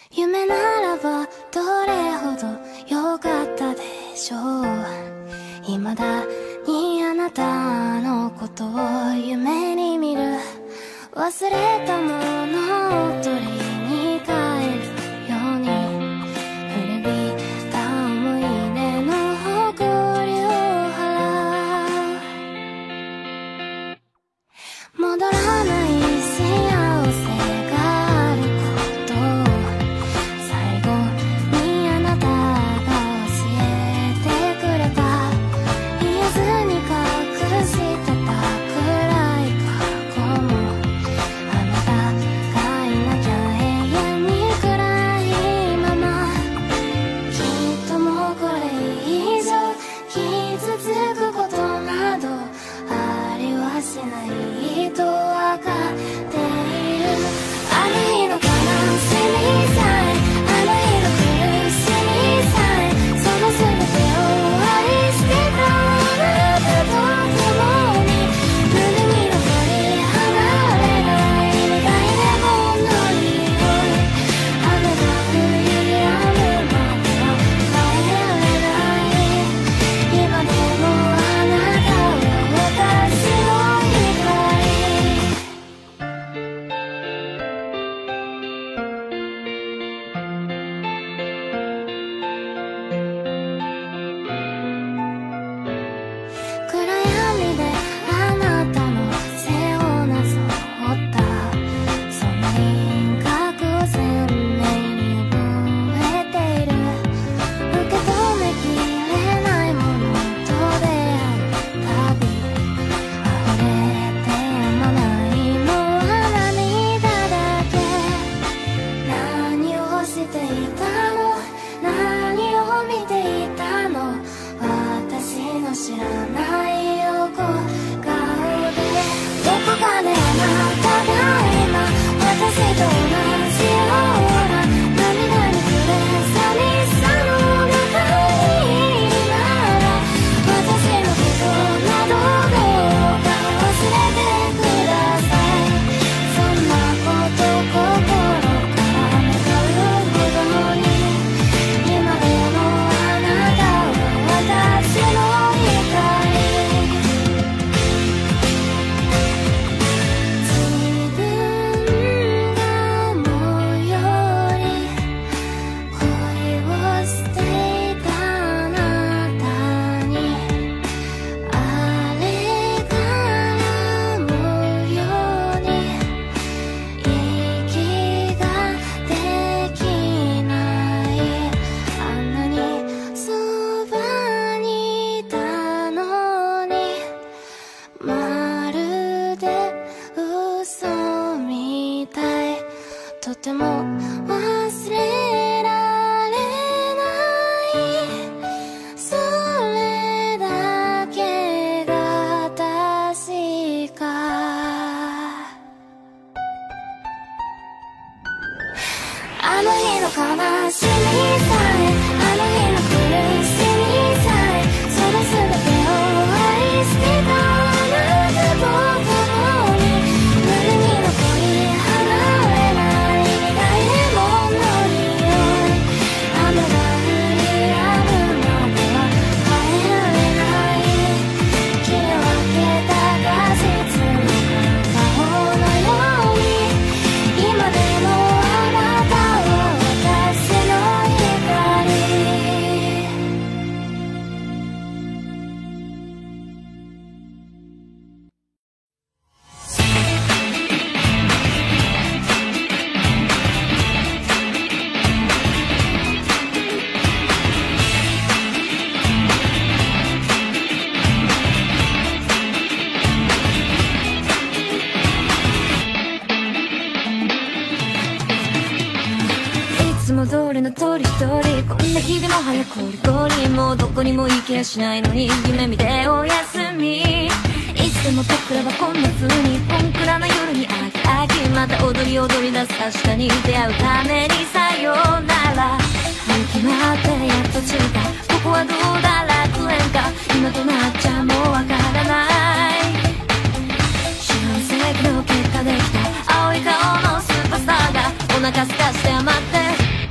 夢ならばどれほど良かったでしょう。未だにあなたのことを夢に見る。忘れたものを取りに帰るように、古びた思い出の誇りを払う。戻らない幸せがあることを最後にあなたが教えてくれた。言えずに隠してた暗い過去も、あなたがいなきゃ永遠に暗いまま。きっともうこれ以上傷つくことなどありはしないとわかっている。あの日の悲しみさえ、あの日の苦しみさえ、その全てを愛してたあなたと共に、胸に残り離れない苦いレモンの匂い。雨が降り止むまでは帰れない。今でもあなたは私の光。暗闇であなたの背をなぞった、その輪郭を鮮明に覚えている。受け止めきれないものと出会うたび、溢れてやまないのは涙だけ。何をしていたの、何を見ていたの、私の知らない横顔で。どこかであなたが今私と同じような涙に触れ寂しさの中にいるなら、私のことなどどうか忘れてください。そんなこと心から願うほどに、今でもあなたは私の光。自分が思うより恋をしていたあなたに、あれから思うように息ができない。あんなにそばにいたのに、まるで嘘みたい。とても忘れられない。それだけが確か。あの日の悲しみさえ、あの日の苦しみさえ、その全てを愛してたあなたと共に、胸に残り離れない苦いレモンの匂い。雨が降り止むまでは帰られない。切り分けた果実の顔のように、今でもあなたは私の光。いつも通りの通り一人、こんな日々も早くゴリゴリ、もうどこにも行けやしないのに夢見ておやすみ。いつでも僕らはこんな風にポンクラな夜に飽きまた踊り踊り出す明日に出会うためにさよなら。決まってやっと着いた、ここはどうだ楽園か、今となっちゃもうわからない。四半世紀の結果できた青い顔のスーパースターがお腹すかして余って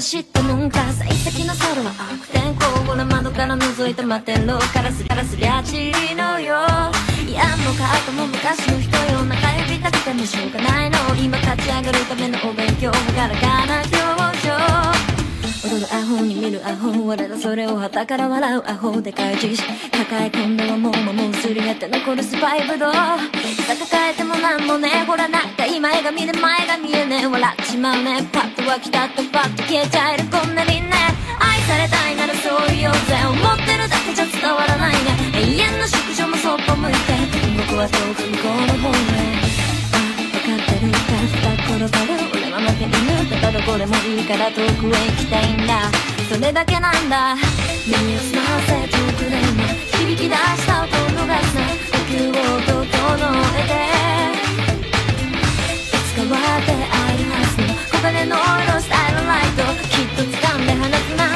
は知ったもんか。幸先の空は悪天候、ほら窓から覗いて待ってろ。カラスりゃちりのよ。いやもうカートも昔の人よ。中指立ててもしょうがないの。今立ち上がるためのお勉強、ほがらかな表情。踊るアホに見るアホ、我らそれを旗から笑うアホ。でかい自信抱え込んではもうすり減って残るスパイブドウ。膝抱えてもなんもね、ほらなんか今絵が見で前が見えねえ。笑っちまうね、パッと湧き立ってパッと消えちゃえるこんなにね。愛されたいならそう言おうぜ。思ってるだけじゃ伝わらないね。永遠の宿女もそっぽ向いて、僕は遠く向こうの方へ。分かってるか二転がる俺は負け犬。ただどこでもいいから遠くへ行きたいんだ。それだけなんだ。耳を澄ませ遠くで今響き出した音を逃すな。呼吸を整えていつかは出会えるはずの小金の色したいのライトきっと掴んで離すな。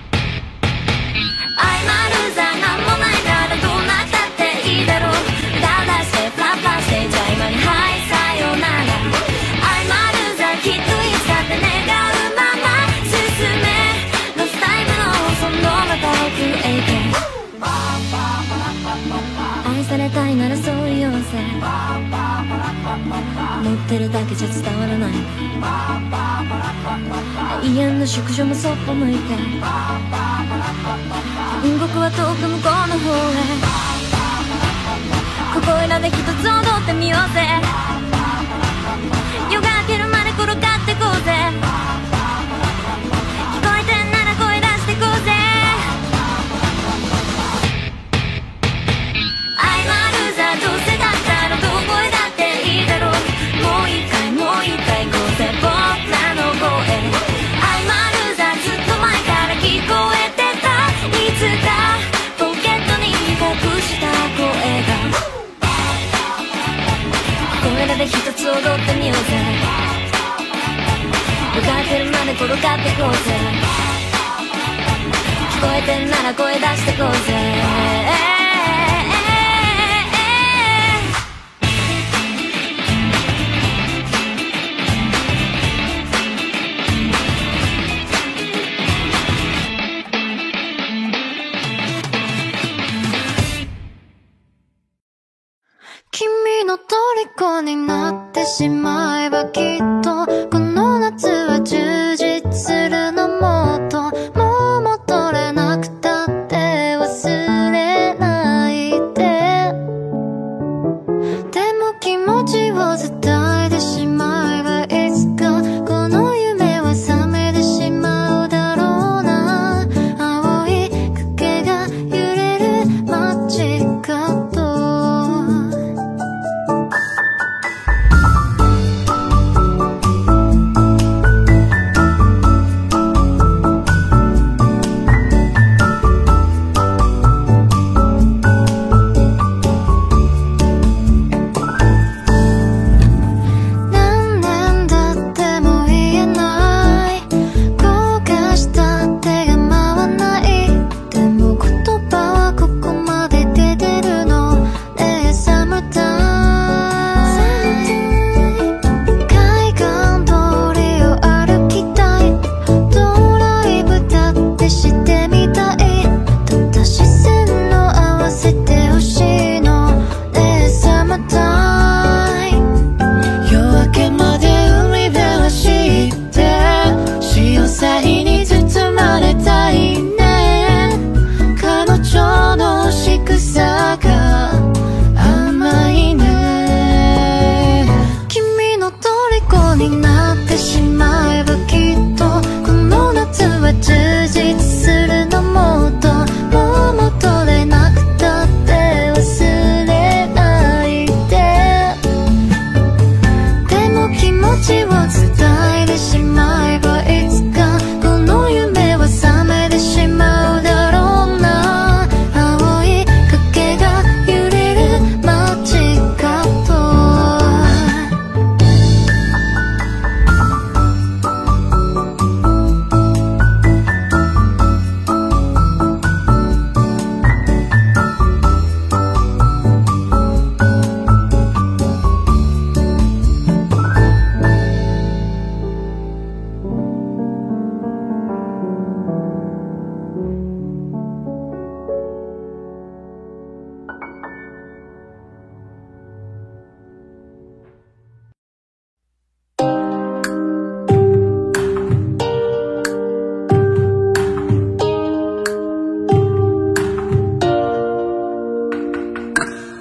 愛まるざなんもないならどうなったっていいだろう。ダダしてフラフラしてじゃあ今にはいさよなら。愛まるざきっといつだって願うまま進め。ロスタイムのそのまた奥へ行け。愛されたいならそう言おうぜ。持ってるだけじゃ伝わらない。永遠の宿女もそっぽ向いて、僕は遠く向こうの方へ。ここいらで一つ踊ってみようぜ。夜が明けるまで転がってこうぜ。聞こえてんなら声出してこうぜ。愛まるざどうせだったらどこへだっていいだろう。もう一回こうぜ僕らの声。愛まるざずっと前から聞こえてた。いつかポケットに隠した声が。これらで一つ踊ってみようぜ。向かってるまで転がってこうぜ。聞こえてんなら声出してこうぜ。 君の虜になってしまえばきっとこの夏は充実するの。もっともう戻れなくたって忘れないで。でも気持ちを伝えてしまえばいつかこの夢は覚めてしまうだろうな。青い影が揺れる街角。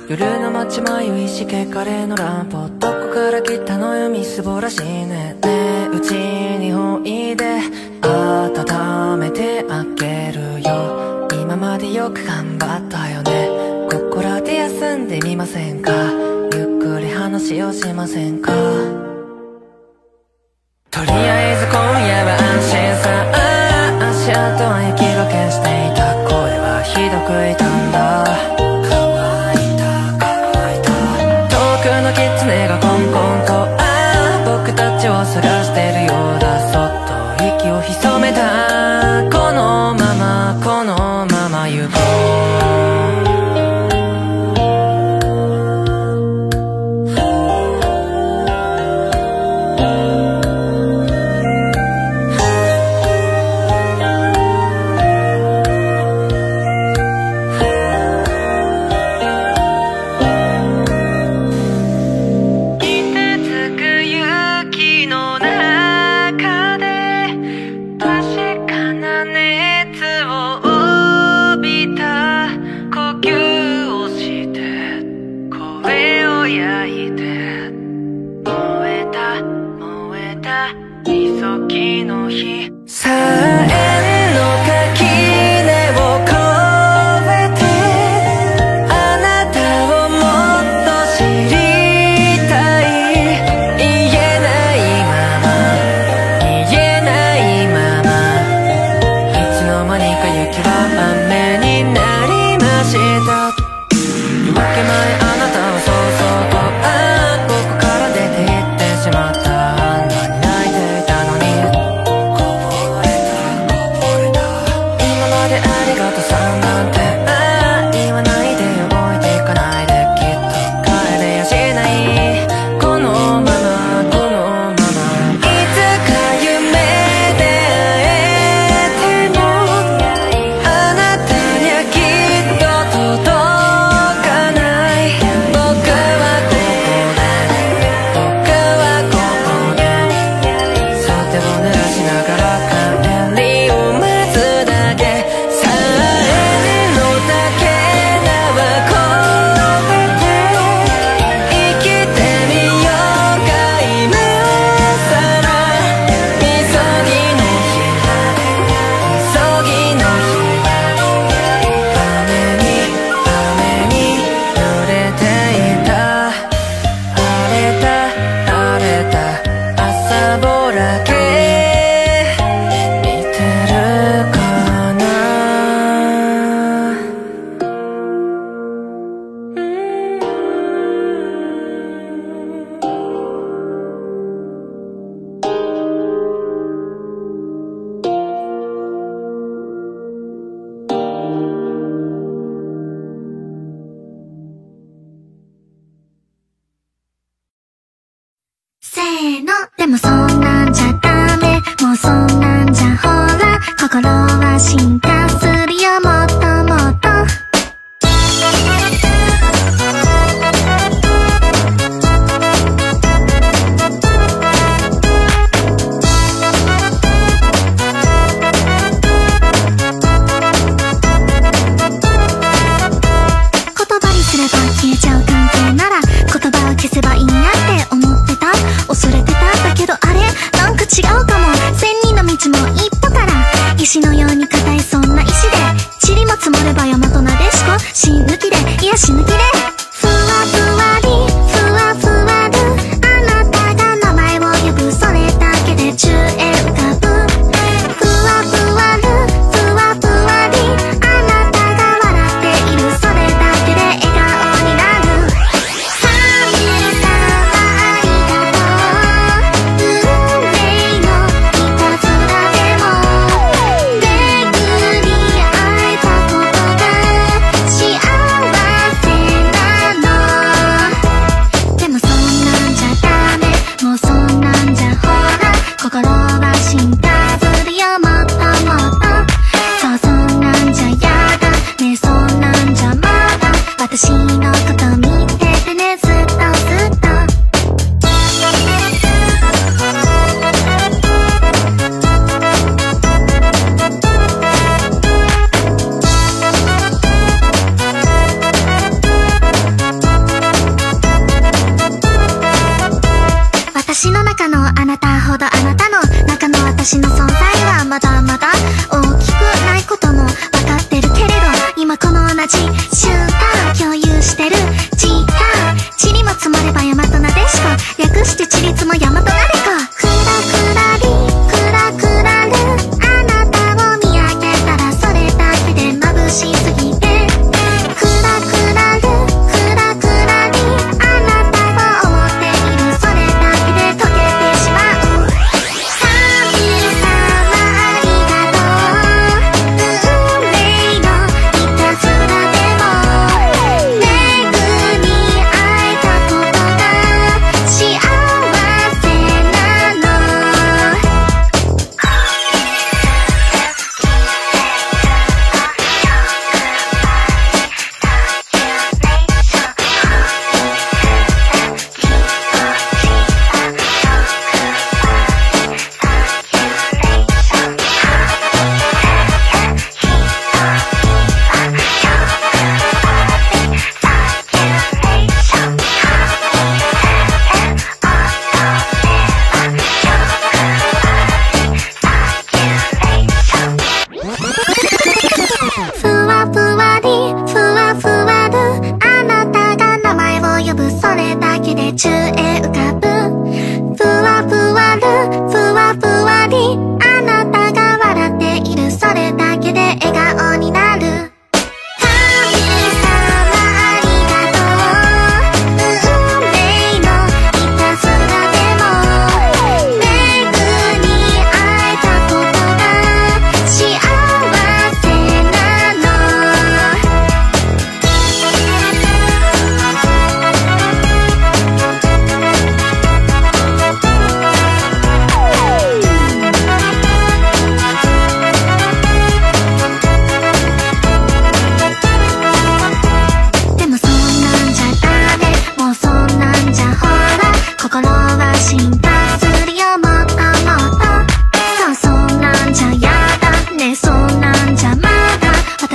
夜の街迷いしけカレーのランプどこから来たのよみすぼらしいね。ねえうちにおいで温めてあげるよ。今までよく頑張ったよね。ここらで休んでみませんか。ゆっくり話をしませんか。とりあえず今夜は安心さ。足跡は雪がけしていた。声はひどく痛んだ。乾いた乾いた。遠くの狐がコンコンと僕たちを探してるようだ。そっと息を潜めた。このままこのまま行こう。 「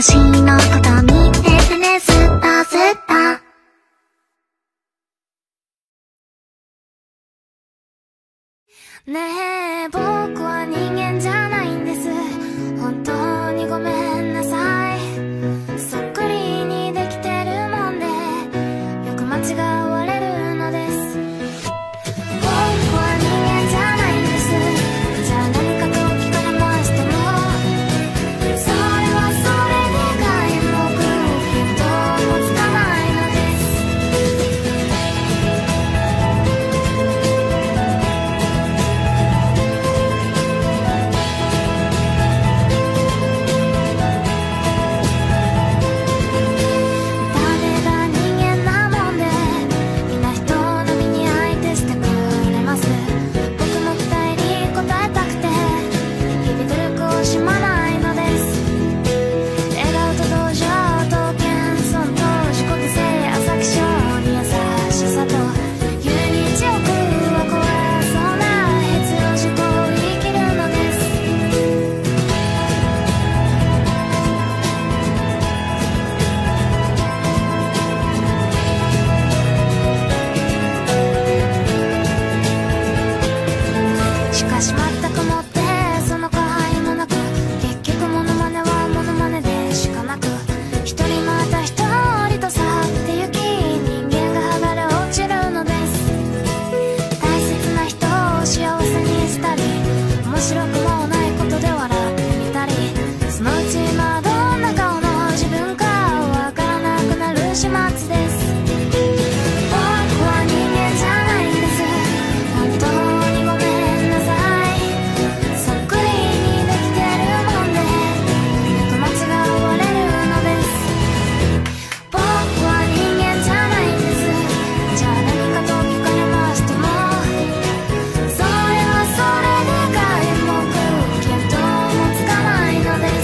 私のこと見ててね、スッタスッタ。ねえ、僕は人間じゃないんです。本当にごめんなさい。そっくりにできてるもんでよく間違われるのです。僕は人間じゃないんです。じゃあ何かと聞かれましても、それはそれで皆目見当もつかないのです。誰が人間なもんでみんな人並みに相手してくれます。僕も期待に応えたくて日々努力を惜しまないのです。笑顔と同情と謙遜と自己犠牲、浅き性に優しさと有日欲は怖そうな必要事項を生きるのです。しかし全くもってその気配もなく、結局モノマネはモノマネでしかなく、一人また一人と去ってゆき人間が剥がれ落ちるのです。大切な人を幸せにしたり、面白くもないことで笑ってみたり、そのうち今どんな顔の自分かわからなくなる始末です。僕は人間じゃないんです。本当にごめんなさい。そっくりにできてるもんでよく間違われるのです。僕は人間じゃないんです。じゃあ何かと聞かれましても、それはそれで皆目見当もつかないのです。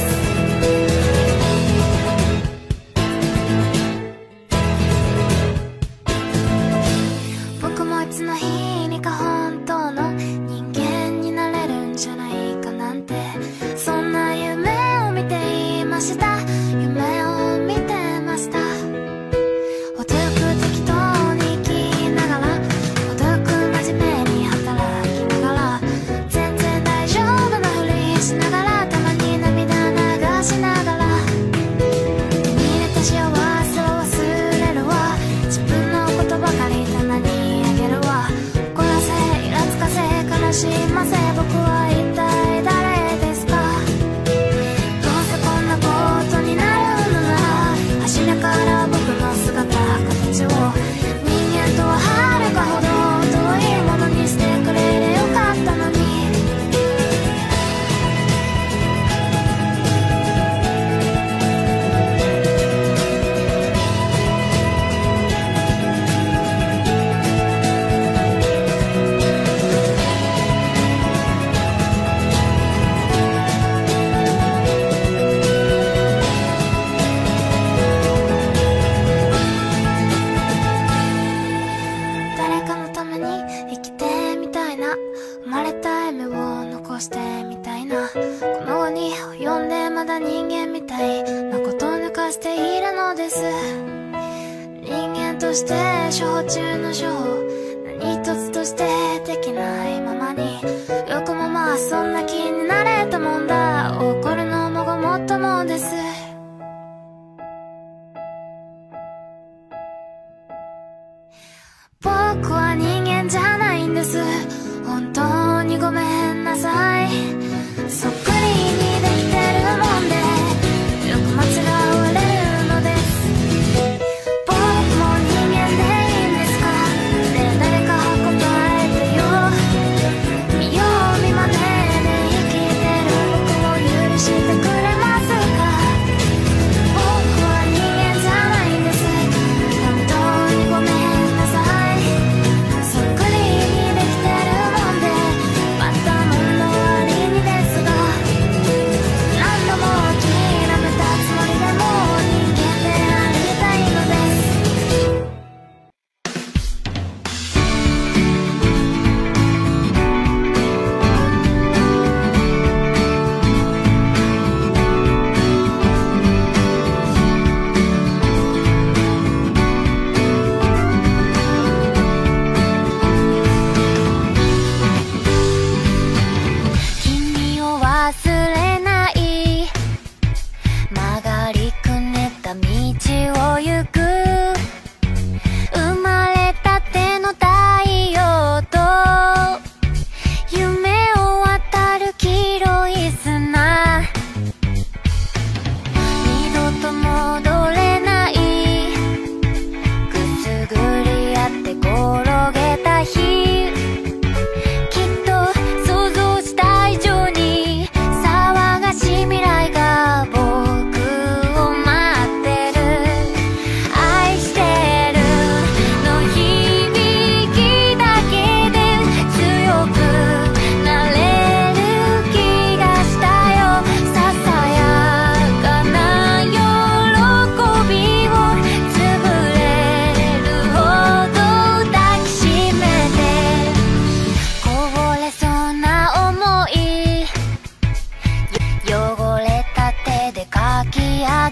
僕もいつの日にか本当の人間になれるんじゃないかなんて、そんな夢を見ていました。夢を見てました。程よく適当に生きながら、程よく真面目に働きながら、全然大丈夫なふりしながら、たまに涙流しながら、手に入れた幸せを忘れるわ。自分のことばかり棚にあげるわ。怒らせイラつかせ悲しませ、僕は一体誰ですか。どうせこんなことになるのなら、初めから僕の姿形を人間とははるかほど遠いものにしてくれりゃよかったのに。誰かのために生きてみたいな、生まれた夢を残してみたいな、この後に及んでまだ人間みたいなことを抜かしているのです。人間として処方中の処方、何一つとしてできないままに、よくもまあそんな気になれたもんだ。怒るのもごもっともです。僕は人間じゃないんです。本当にごめんなさい。そっくりにできてるもんでよく間違われるのです。僕も人間でいいんですか。ねえ誰か答えてよ。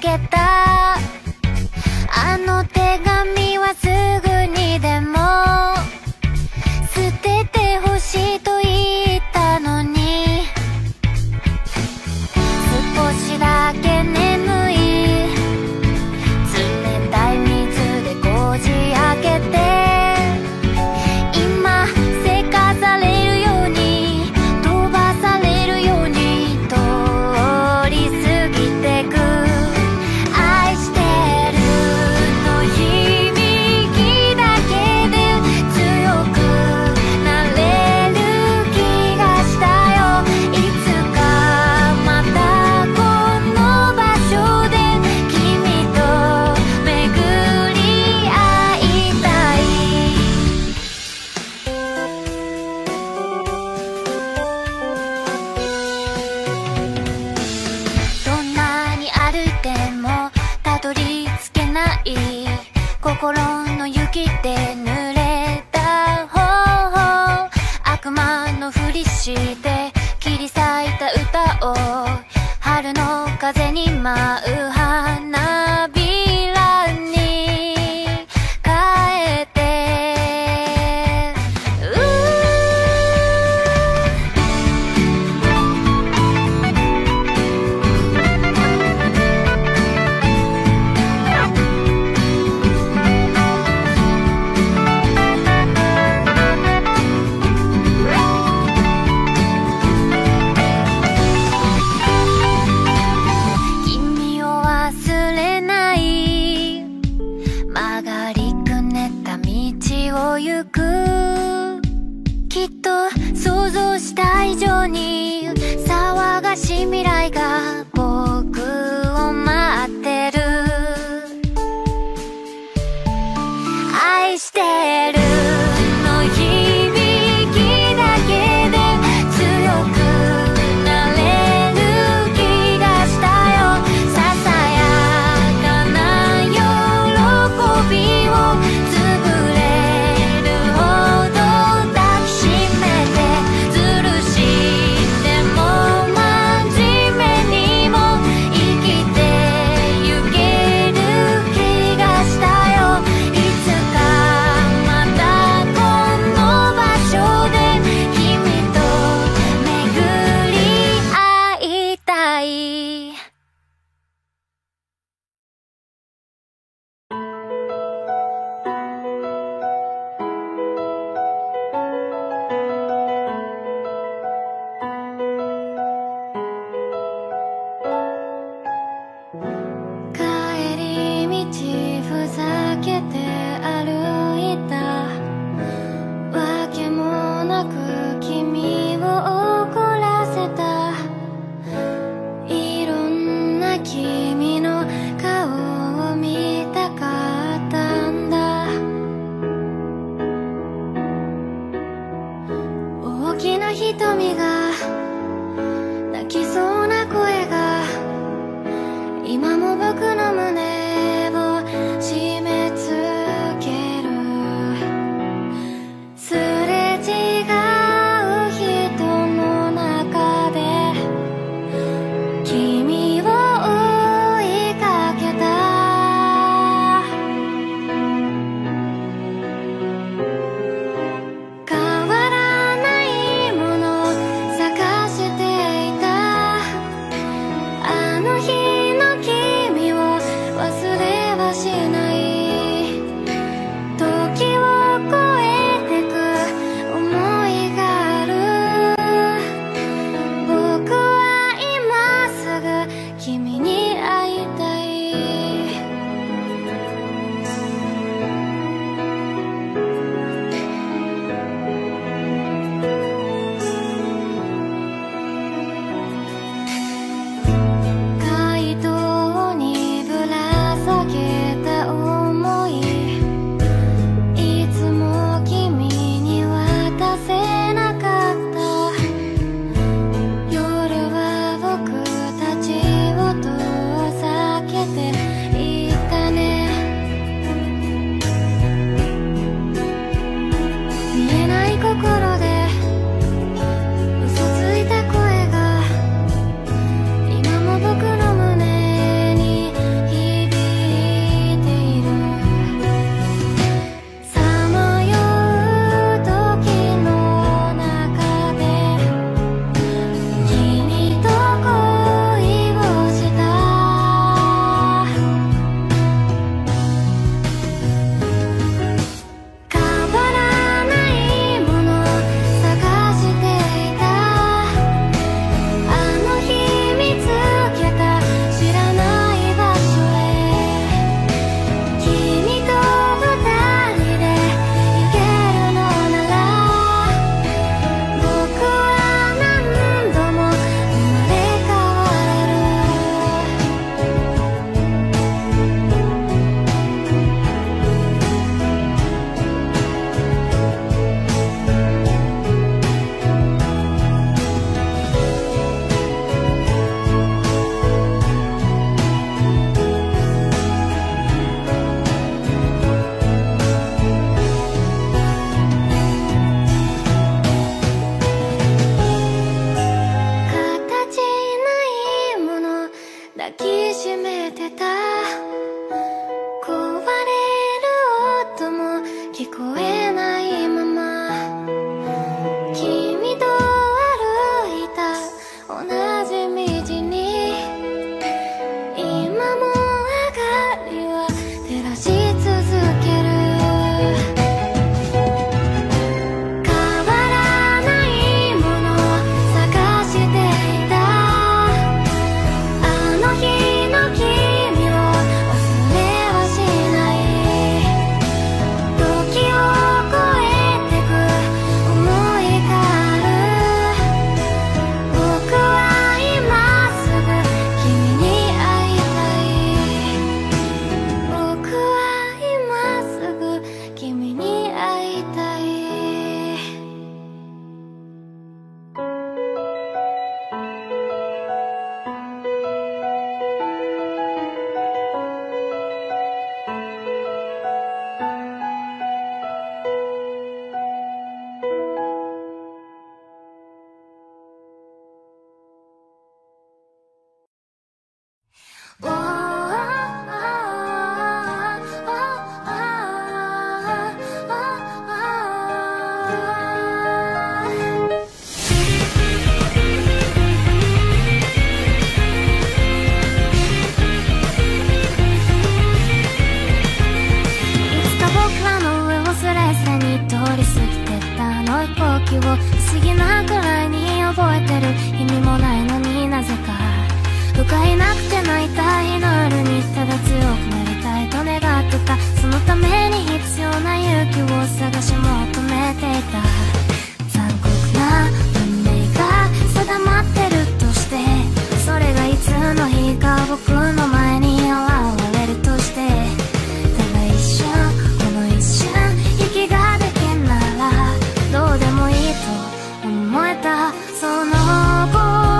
けたあの手紙はすぐにでも捨ててほしいと言ったのに、少しだけ眠い冷たい水でこじ開けて、今せかされるように飛ばされるように通り過ぎてく。愛してるの響きだけで強くなれる気がしたよ。いつかまたこの場所で君と巡り会いたい。どんなに歩いてもたどり着けない心の雪で濡れた頬、悪魔のふりして切り裂いた歌を春の風に舞う花びらに変えて、君を忘れない曲がりくねった道を行く。きっと想像した以上に騒がしい未来が僕を待ってる。愛してるの響きだけで強くなれる気がしたよ。ささやかな喜びを潰れるほど抱きしめて、ずるしても真面目にを不思議なくらいに覚えてる。意味もないのになぜか不甲斐なくて泣いた日の夜にただ強くなりたいと願ってた。そのために必要な勇気を探し求めていた。残酷な運命が定まってるとして、それがいつの日か僕の前に現れるとして、ただ一瞬この一瞬息ができんならどうでもいいと思えた。その心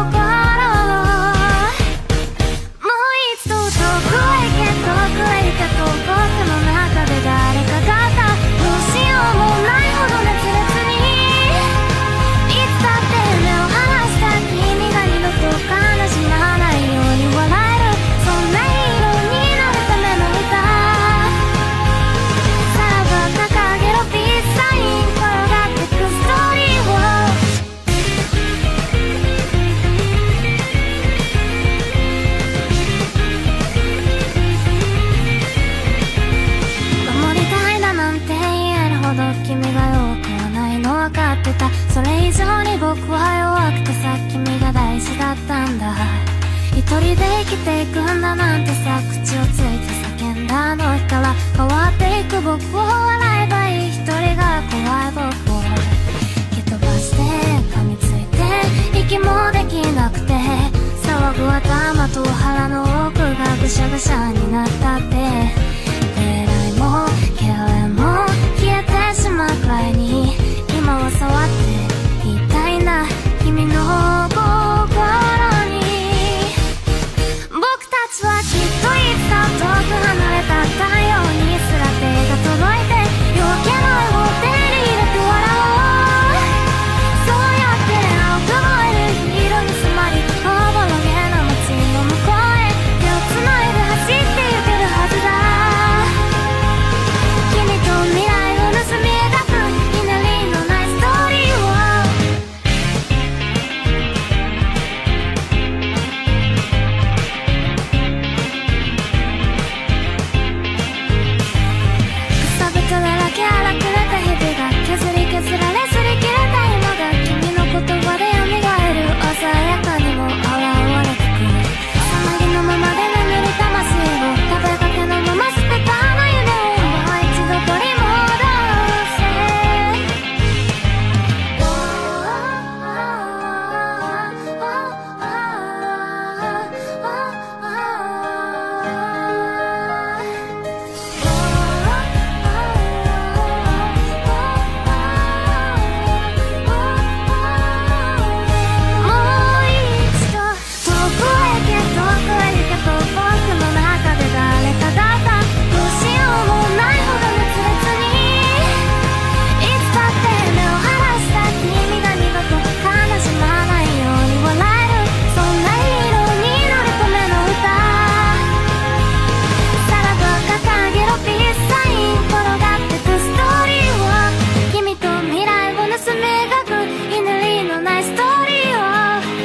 もう一度遠くへ行け遠くへ行けと僕の中で誰かがさ、どうしようもないほど熱烈にいつだって目を離した君が二度と悲しまないように笑える、そんなヒーローになるための歌。さらば掲げろピースサイン、転がってくストーリーを守りたいだなんて言えるほど君が弱くはないの分かってた。それ以上に僕は弱くてさ、君が大事だったんだ。一人で生きていくんだなんてさ、口をついて叫んだあの日から変わっていく僕を笑えばいい。一人が怖い僕を蹴飛ばして噛みついて息もできなくて、騒ぐ頭と腹の奥がぐしゃぐしゃになったって、手洗いも毛穴も消えてしまうくらいに今は触っていたいな、君の心に。僕たちはきっといつか遠く離れた太陽にすら手が届いて、夜明けの絵を手に入れて笑おう。そうやって青く燃えるヒーローに迫り、おぼろげな街の向こうへ手をつないで走ってゆけるはずだ。君と未来を盗み描くひねりのないストーリーを草ぶただらけ荒くれた日々が削り削られ擦り切れた今が君の言葉で蘇る、鮮やかにも現れてくる。さなぎのままで眠る魂を食べかけのまま捨てたあの夢をもう一度取り戻せ。もう一度遠くへ行け遠くへ行けと僕の中で誰かがさ、どうしようもないほど熱烈にいつだって目を離した君が二度と悲しまないように笑える、そんなヒーローになるための歌。さらば掲げろピースサイン、転がってくストーリーを君と未来を盗み描くひねりのないストーリーを。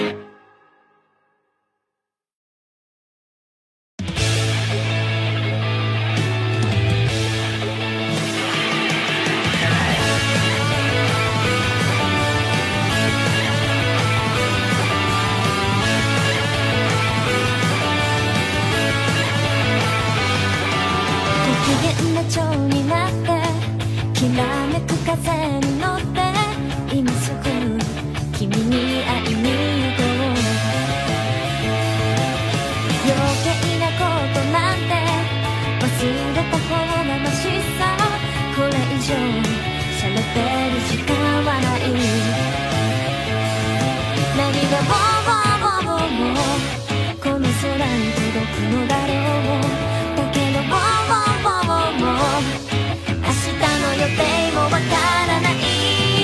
ご機嫌な蝶になってきらめく風に乗って今すぐ君に会いに行こう。余計なことなんて忘れた方がましさ、これ以上されてる時間はない。何がボーボーボーボーこの空に届くのだろう。だけどボーボーボーボー明日の予定もわからない。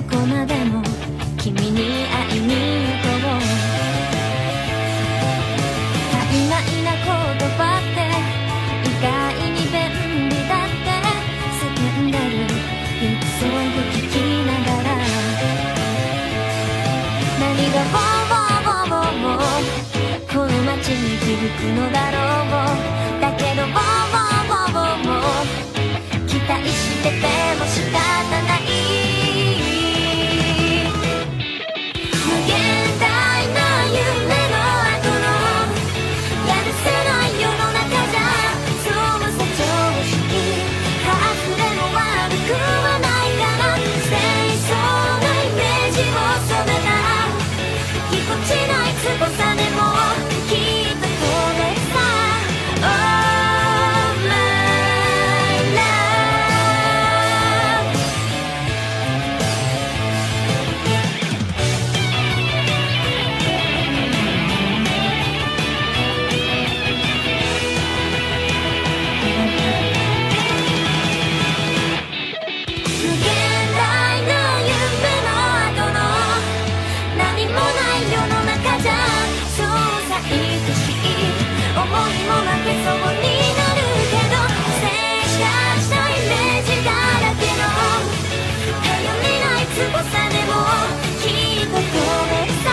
こまでも君に会いに行こう。曖昧な言葉って意外に便利だって叫んでるヒットソング聞きながら、何がボーボーボーボーこの街に響くのだろう。だけどボーボーボーボーボー期待してても仕方ない。無限大な夢の後のやるせない世の中じゃそうさ常識ハーフでも悪くはないから清楚なイメージを染めたぎこちない翼でもきっと飛べさ Oh my love。 無限大な夢の後の何もない世の中じゃそうさ愛しい思いも負けそうになるけど静止したイメージだらけの頼りない翼でもきっと飛べるさ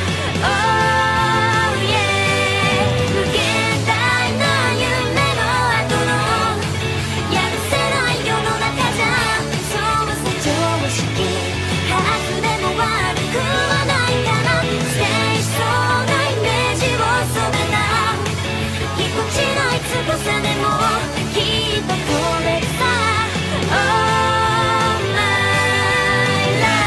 Oh yeah。 無限大な夢の後のやるせない世の中じゃそうさ常識ハーフでも悪くはないから清楚なイメージを染めたぎこちない翼でもきっと飛べるさ Oh my love。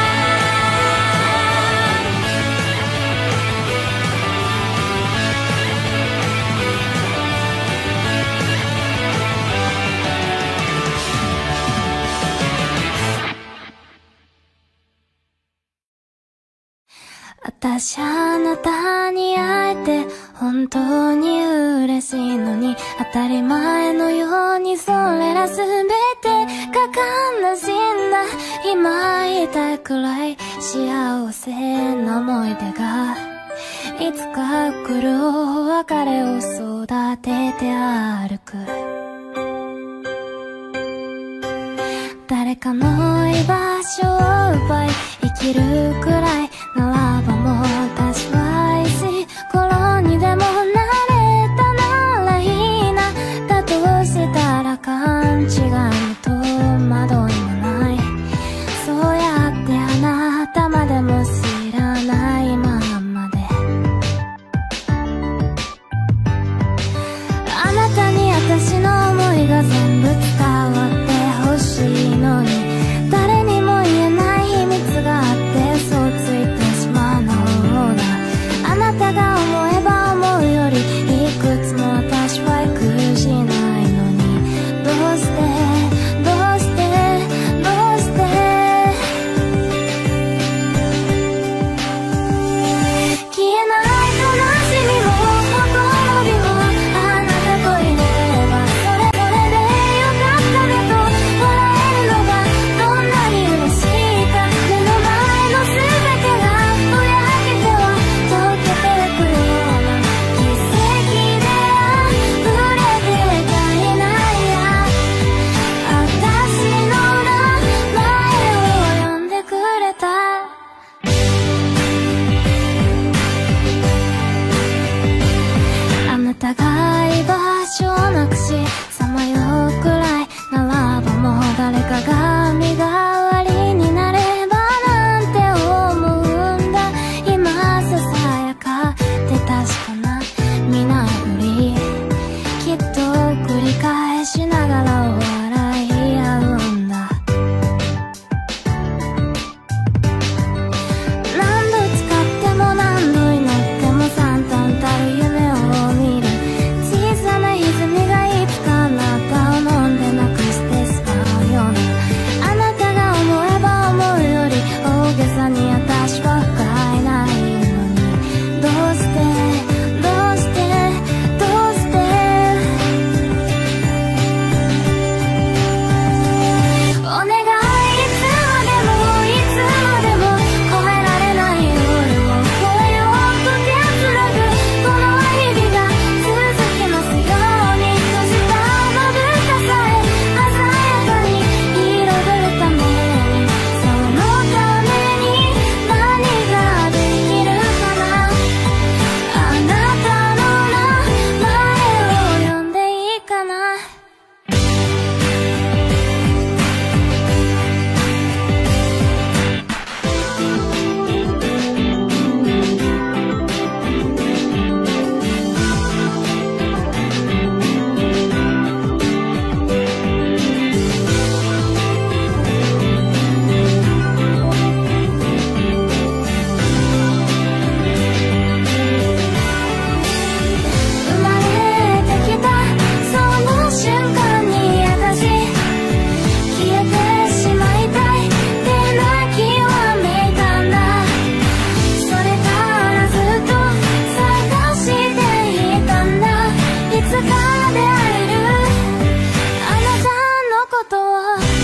私あなたに会えて本当に嬉しいのに当たり前のようにそれら全てが悲しんだ今言いたいくらい幸せな思い出がいつか来るお別れを育てて歩く誰かの居場所を奪い生きるくらいならばもう私はいいし頃にでもなれたならいいなだとしたら勘違いに戸惑いもないそうやってあなたまでも知らないままであなたに私の思いが全部伝わってほしいのに誰にも言えない秘密があってそうついてしまうのだあなたが思えば思うよりいくつも私は苦しないのにどうしてことを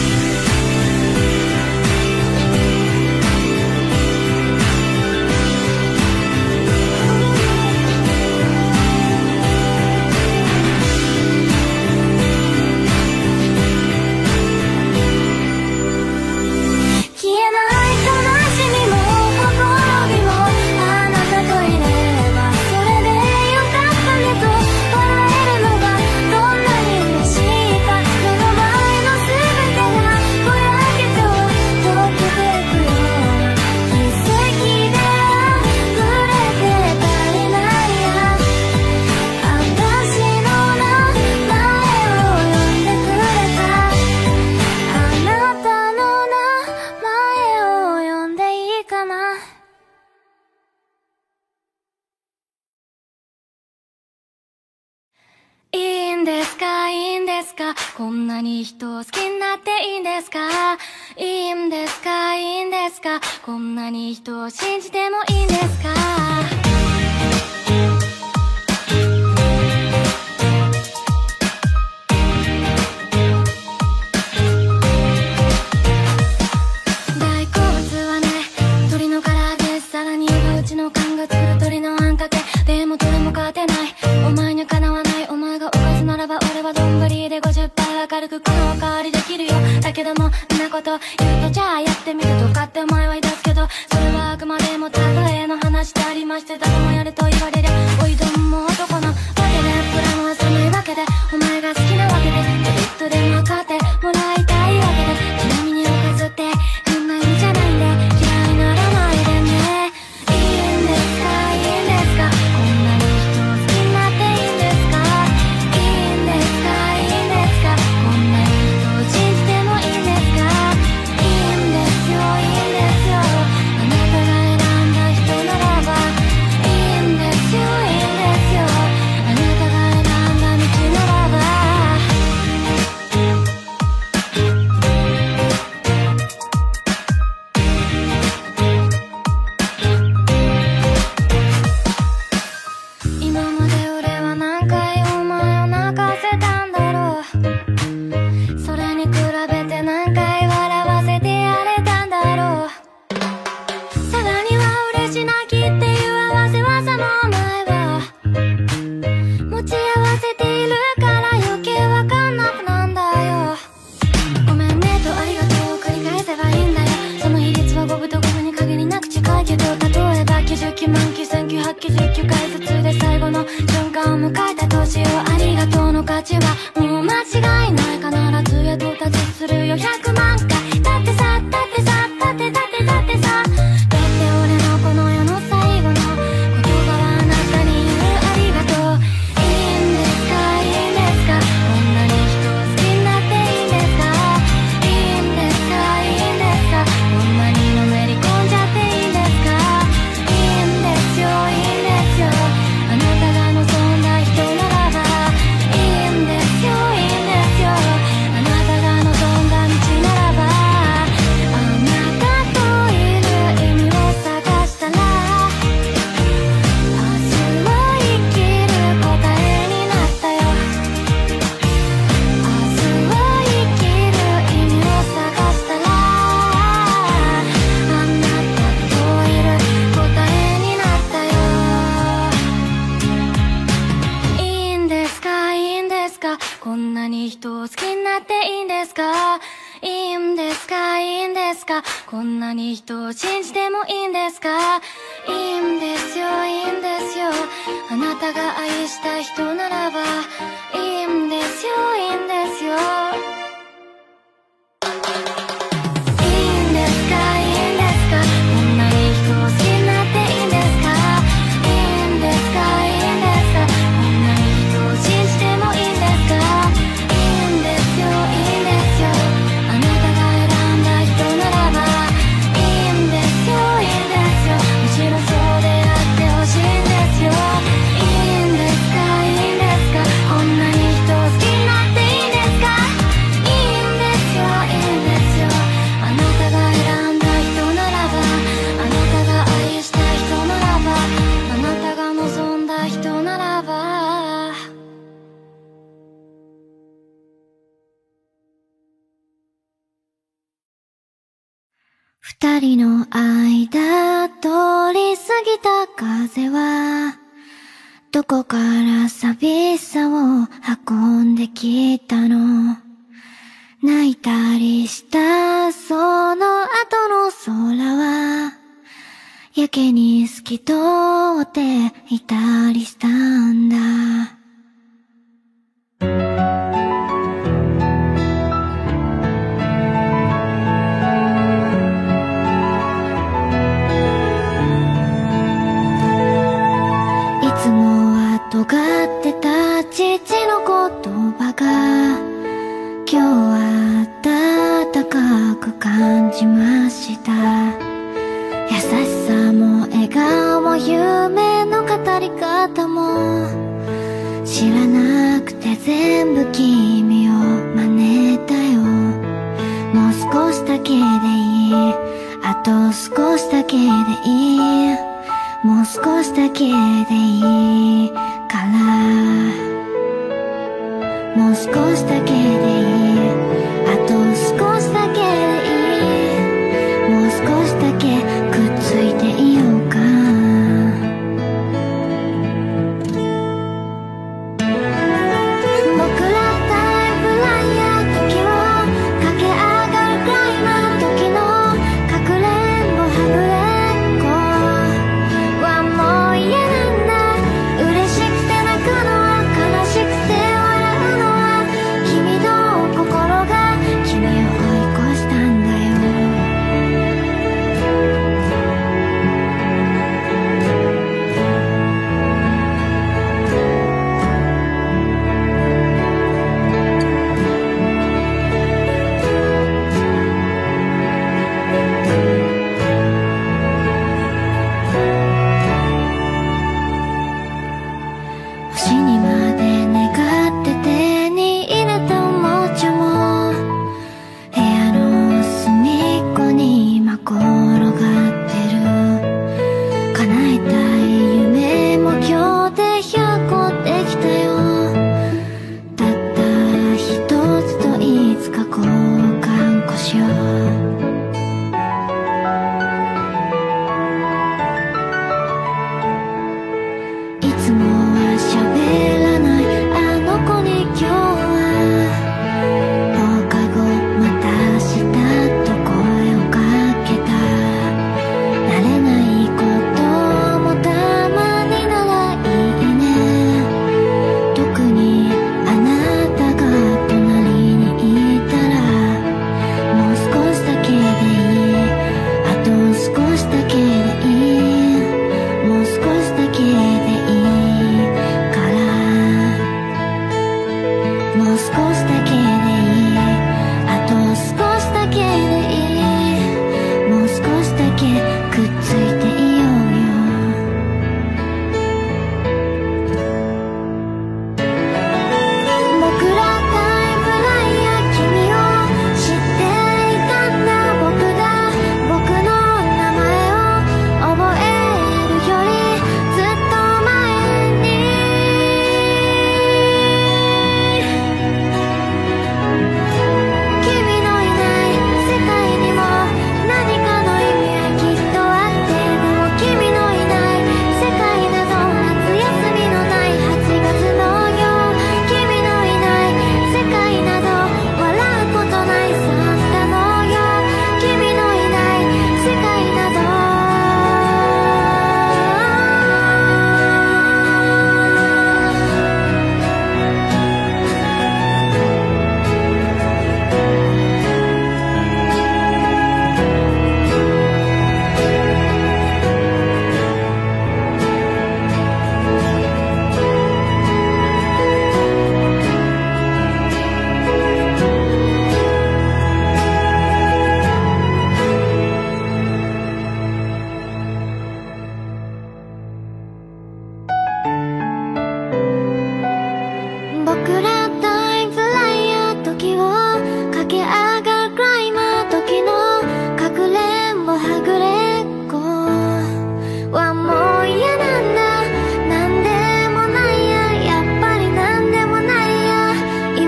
消えない悲しみもほころびもあなたといればそれでよかったねと笑えるのがどんなに嬉しいか目の前の全てがぼやけては溶けていくような奇跡で溢れて足りないや私の名前を呼んでくれたあなたの名前を呼んでいいかな。いいんですかいいんですかこんなに人を好きになっていいんですかいいんですかいいんですかこんなに人を信じてもいいんですか大好物はね鶏の唐揚げさらにはうちの勘が作る鶏のあんかけでもどれも勝てないお前にはかなわないお前がおかずならば俺は丼で50杯は軽くこのおかわりできるよだけどもんなこと言うとじゃあやってみるとかってお前は言い出すけどそれはあくまでも例えの話でありまして誰もやれと言われりゃおいどんも男のわけでプランは寒いわけでお前が好きなわけでちょっとでも分かってもらいたいわけでちなみにおかずってそんな意味じゃないんで嫌いならないでねいいんですかいいんですかこんなに人を好きになっていいんですかいいんですかいいんですかこんなに人を信じてもいいんですかいいんですよいいんですよあなたが選んだ人ならばいいんですよいいんですよあなたが選んだ道ならば今まで俺は何回お前を泣かせたんだろうそれに比べて何回笑わせてやれたんだろうさらには嬉し泣きっていう合わせ技もお前は持ち合わせているから余計わかんなくなんだよごめんねとありがとうを繰り返せばいいんだよその比率は五分と五分に限りなく近いけど例えば99万9999回ずつで最後の瞬間を迎えた年をありがとうの価値はもう間違いない必ずや到達するよ100万回だってさだってさだってだってだってさだって俺のこの世の最後の言葉はあなたに言うありがとういいんですかいいんですかこんなに人を好きになっていいんですかいいんですかいいんですかこんなにのめり込んじゃっていいんですかいいんですよいいんですよあなたが望んだ人ならばいいんですよいいんですよあなたが望んだ道ならばあなたといる意味を探したら明日を生きる答えになったよ明日を生きる意味を探したらあなたといる答えになったよいいんですかいいんですかこんなに人を好きになっていいんですかいいんですかいいんですかこんなに人を信じてもいいんですかいいんですよいいんですよあなたが愛した人ならばいいんですよいいんですよいいんですかいいんですかこんなに人を好きになっていいんですかいいんですかいいんですかこんなに人を信じてもいいんですかいいんですよいいんですよあなたが選んだ人ならばいいんですよいいんですよむしろそうであってほしいんですよいいんですかいいんですかこんなに人を好きになっていいんですか二人の間通り過ぎた風はどこから寂しさを運んできたの。泣いたりしたその後の空はやけに透き通っていたりしたんだ。尖ってた父の言葉が今日は温かく感じました。優しさも笑顔も夢の語り方も知らなくて全部君を真似たよ。もう少しだけでいい、あと少しだけでいい、もう少しだけでいいから、もう少しだけでいい、あと少しだけでいい、もう少しだけくっついていようか。僕らタイムライヤー、時を駆け上がるクライマー、時のかくれんぼはぐれ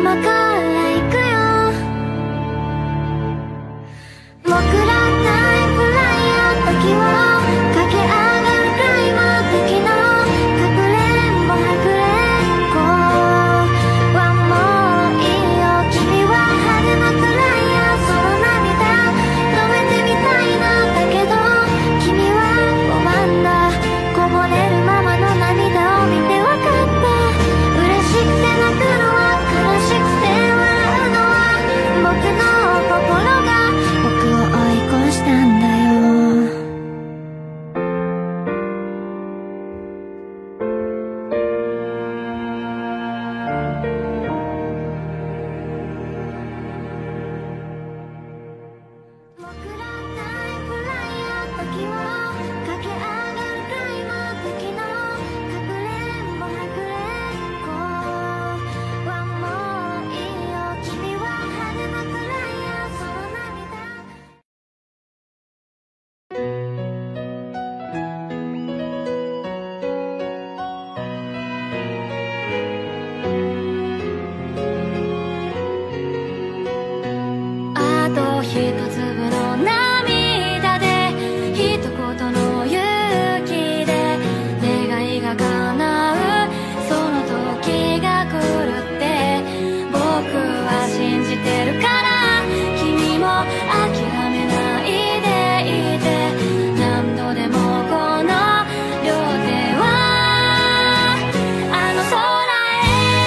僕らタイムるから君も諦めないでいて何度でもこの両手はあの空へ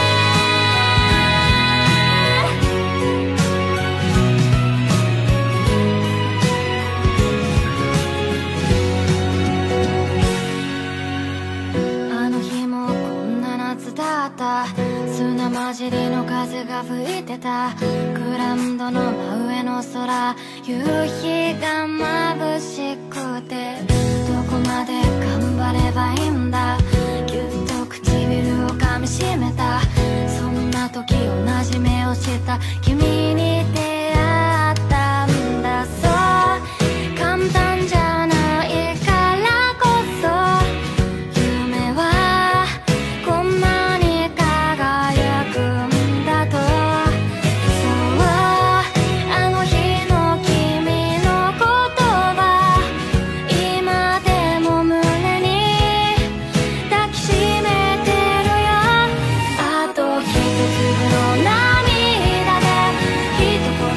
あの日もこんな夏だった砂混じりの風が吹いてたグラウンドの真上の空夕日が眩しくてどこまで頑張ればいいんだぎゅっと唇を噛みしめたそんな時同じ目をした君に出会ったんだそう簡単じゃないからこそ夢はこんなに輝くんだとそうあの日の君の言葉今でも胸に抱きしめてるよあと一粒の涙で一言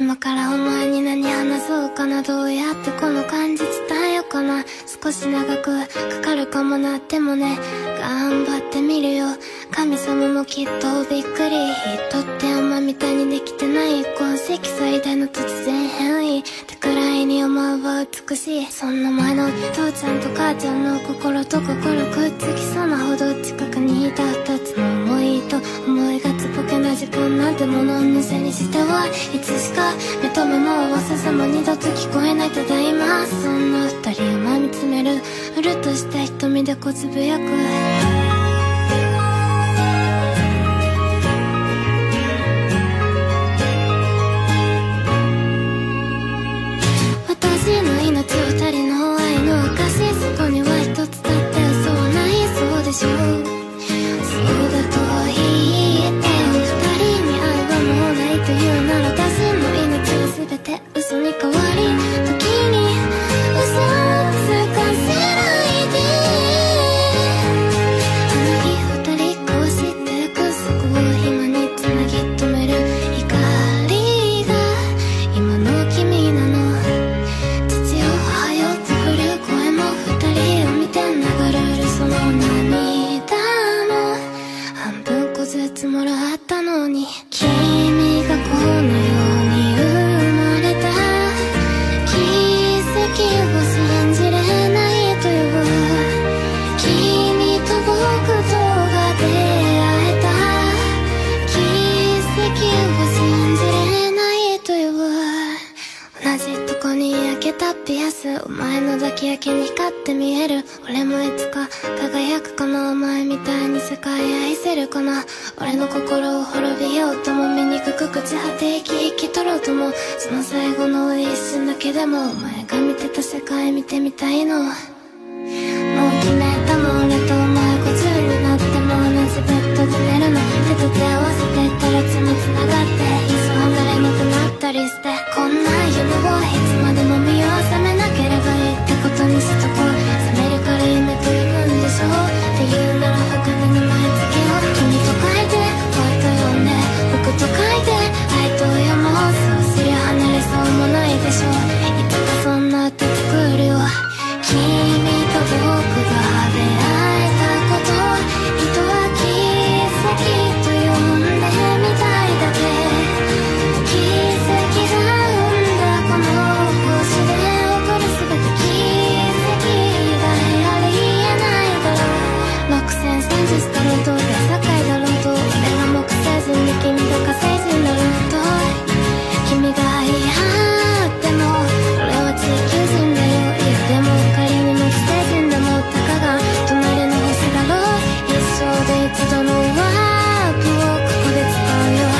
今からお前に何話そうかな、どうやってこの感じ伝えようかな。少し長くかかるかもな、でもね頑張ってみるよ。神様もきっとびっくり、人ってお前みたいにできてない。今世紀最大の突然変異ってくらいにお前は美しい。そんな前の父ちゃんと母ちゃんの心と心くっつきそうなほど近くにいた二つの思いと思いがつぼけな時間なんてもののせにしてはいつしか目と目も合わせずも二度と聞こえないただいま。そんな二人を前見つめる、うるっとした瞳でこうつぶやく。私の命を二人の愛の証、そこには一つだって嘘はないそうでしょう。そうだと言って二人に愛はもうないというなら、私の命は全て嘘に変わり、時に嘘をつかせないで。あの日二人こうしてゆく、そこを暇につなぎ止める光が今の君なの。父よ母よと振る声も二人を見て流れるその涙も半分こずつもらったのに、君がこの世に生まれた奇跡を信じれないという君と僕とが出会えた奇跡を信じれないという、同じとこに焼けたピアス、お前の抱き焼けに光って見える。俺もいつか輝くかな、お前みたいに世界愛せるかな。俺の心を滅びようとも醜く朽ち果て息引き取ろうとも、その最後の一瞬だけでもお前が見てた世界見てみたいの。もう決めたもん、俺とお前50になっても同じベッドで寝るの。手と手合わせていったら血も繋がっていっそ離れなくなったりして、こんな夢をいつまでも見よう、覚めなければいいってことにしとこう。覚めるから夢と呼ぶんでしょうって言うなら他に名前つけよう。君と書いて恋と呼んで、僕と書いて愛と読もう。そうすりゃ離れそうもないでしょう。いつかそんな歌作るよ。君と僕が出会えたこと、人は奇跡と呼んでみたいだけ。奇跡が生んだこの星で起こる全て奇跡以外ありえないだろう。6030だろうとで境だろうと、俺が木星人で君が火星人だろうと、君が言い張っても俺は地球人だよ。いやでも仮に木星人でもたかが隣の星だろう。一生で一度のワープをここで使うよ。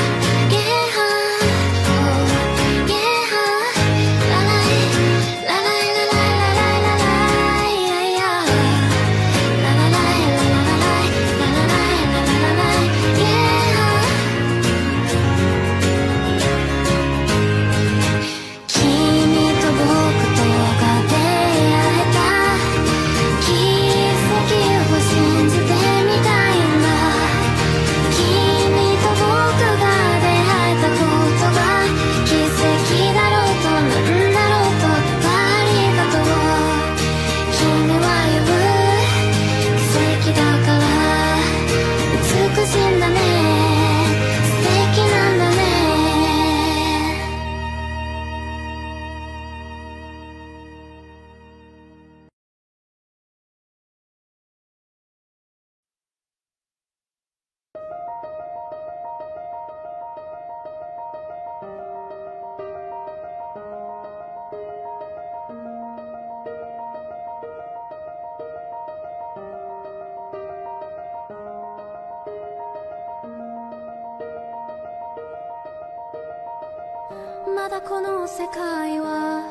まだこの世界は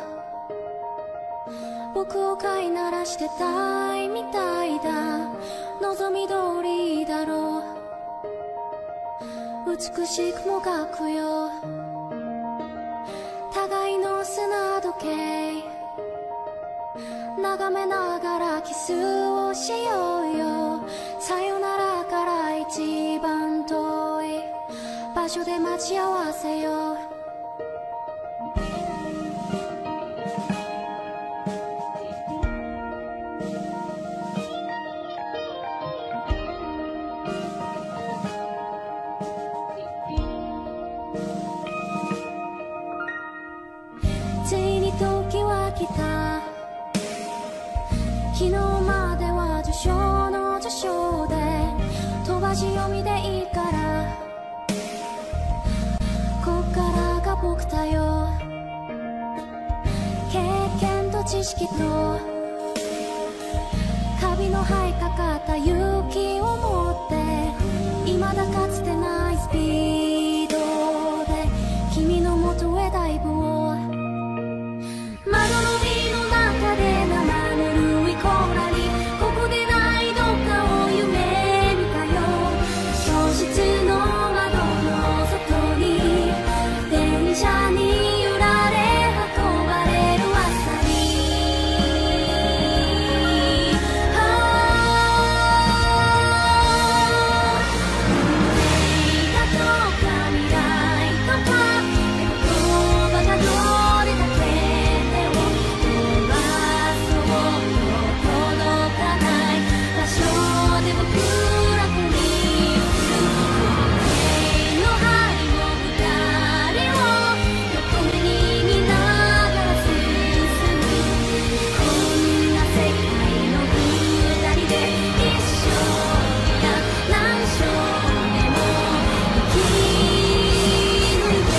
僕を飼いならしてたいみたいだ。望み通りだろう、美しくもがくよ。互いの砂時計眺めながらキスをしようよ。さよならから一番遠い場所で待ち合わせよう。 知識とカビの生えかかった勇気を持って未だかつてないスピードで君の元へダイブを窓の海の中で生ぬるいコーラにここでないどっかを夢見たよ消失の窓の外に電車に揺られ運ばれる朝に映画とか未来とか言葉がどれだけ手を伸ばそうと届かない場所で僕らとに時計の針の二人を横目に見ながら進むこんな世界の二人で一生や何生でも生き抜いて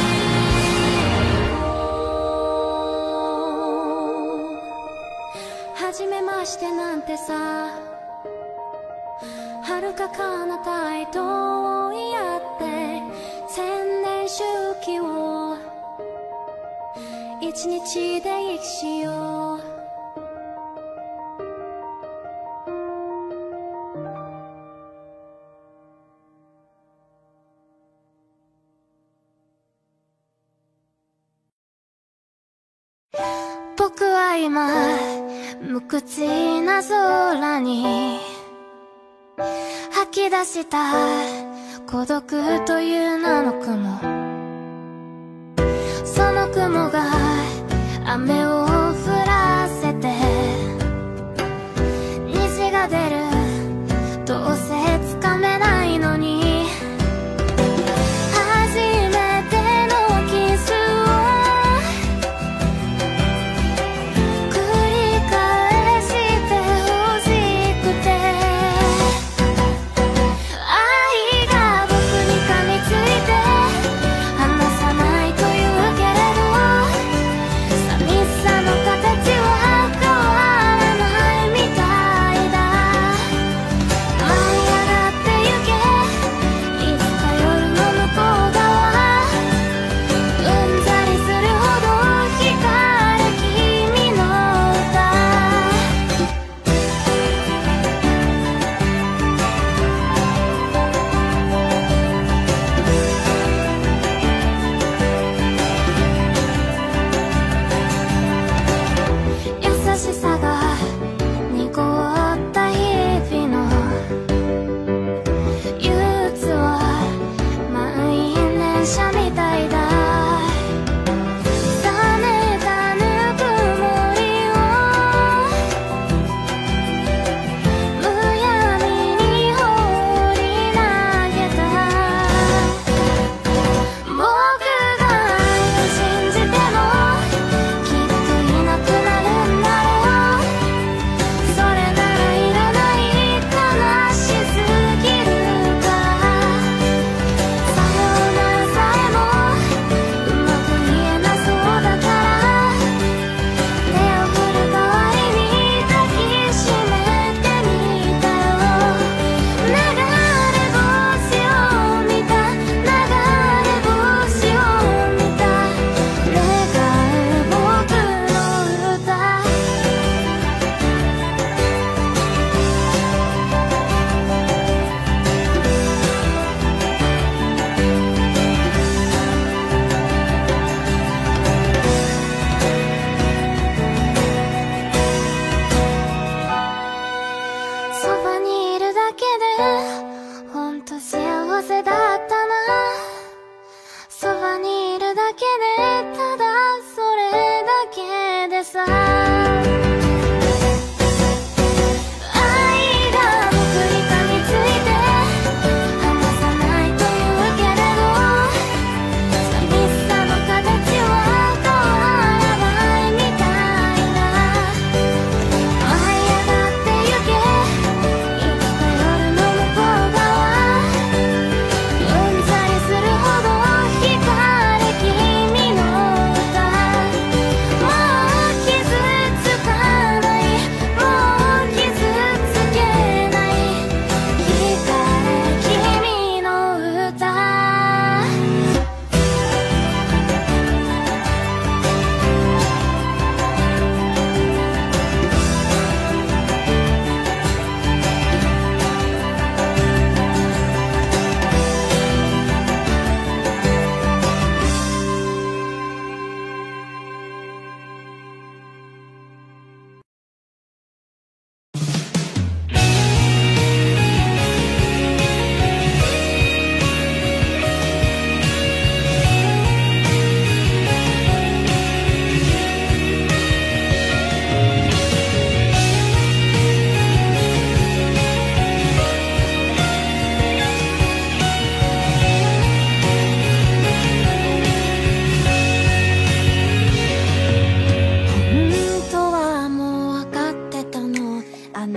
初めましてなんてさ遥か彼方へ遠いやって千年周期を一日で生きしよう僕は今無口な空に吐き出した孤独という名の雲その雲が雨を降らせて虹が出るどうせつかめないのに初めてのキスを繰り返してほしくて愛が僕に噛みついて離さないというけれど寂しさの形は変わらないみたいだ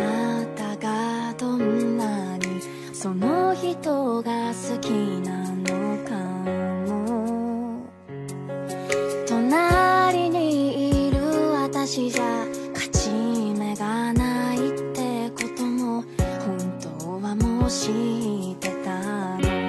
なたがどんなにその人が好きなのかも。隣にいる私じゃ勝ち目がないってことも本当はもう知ってたの。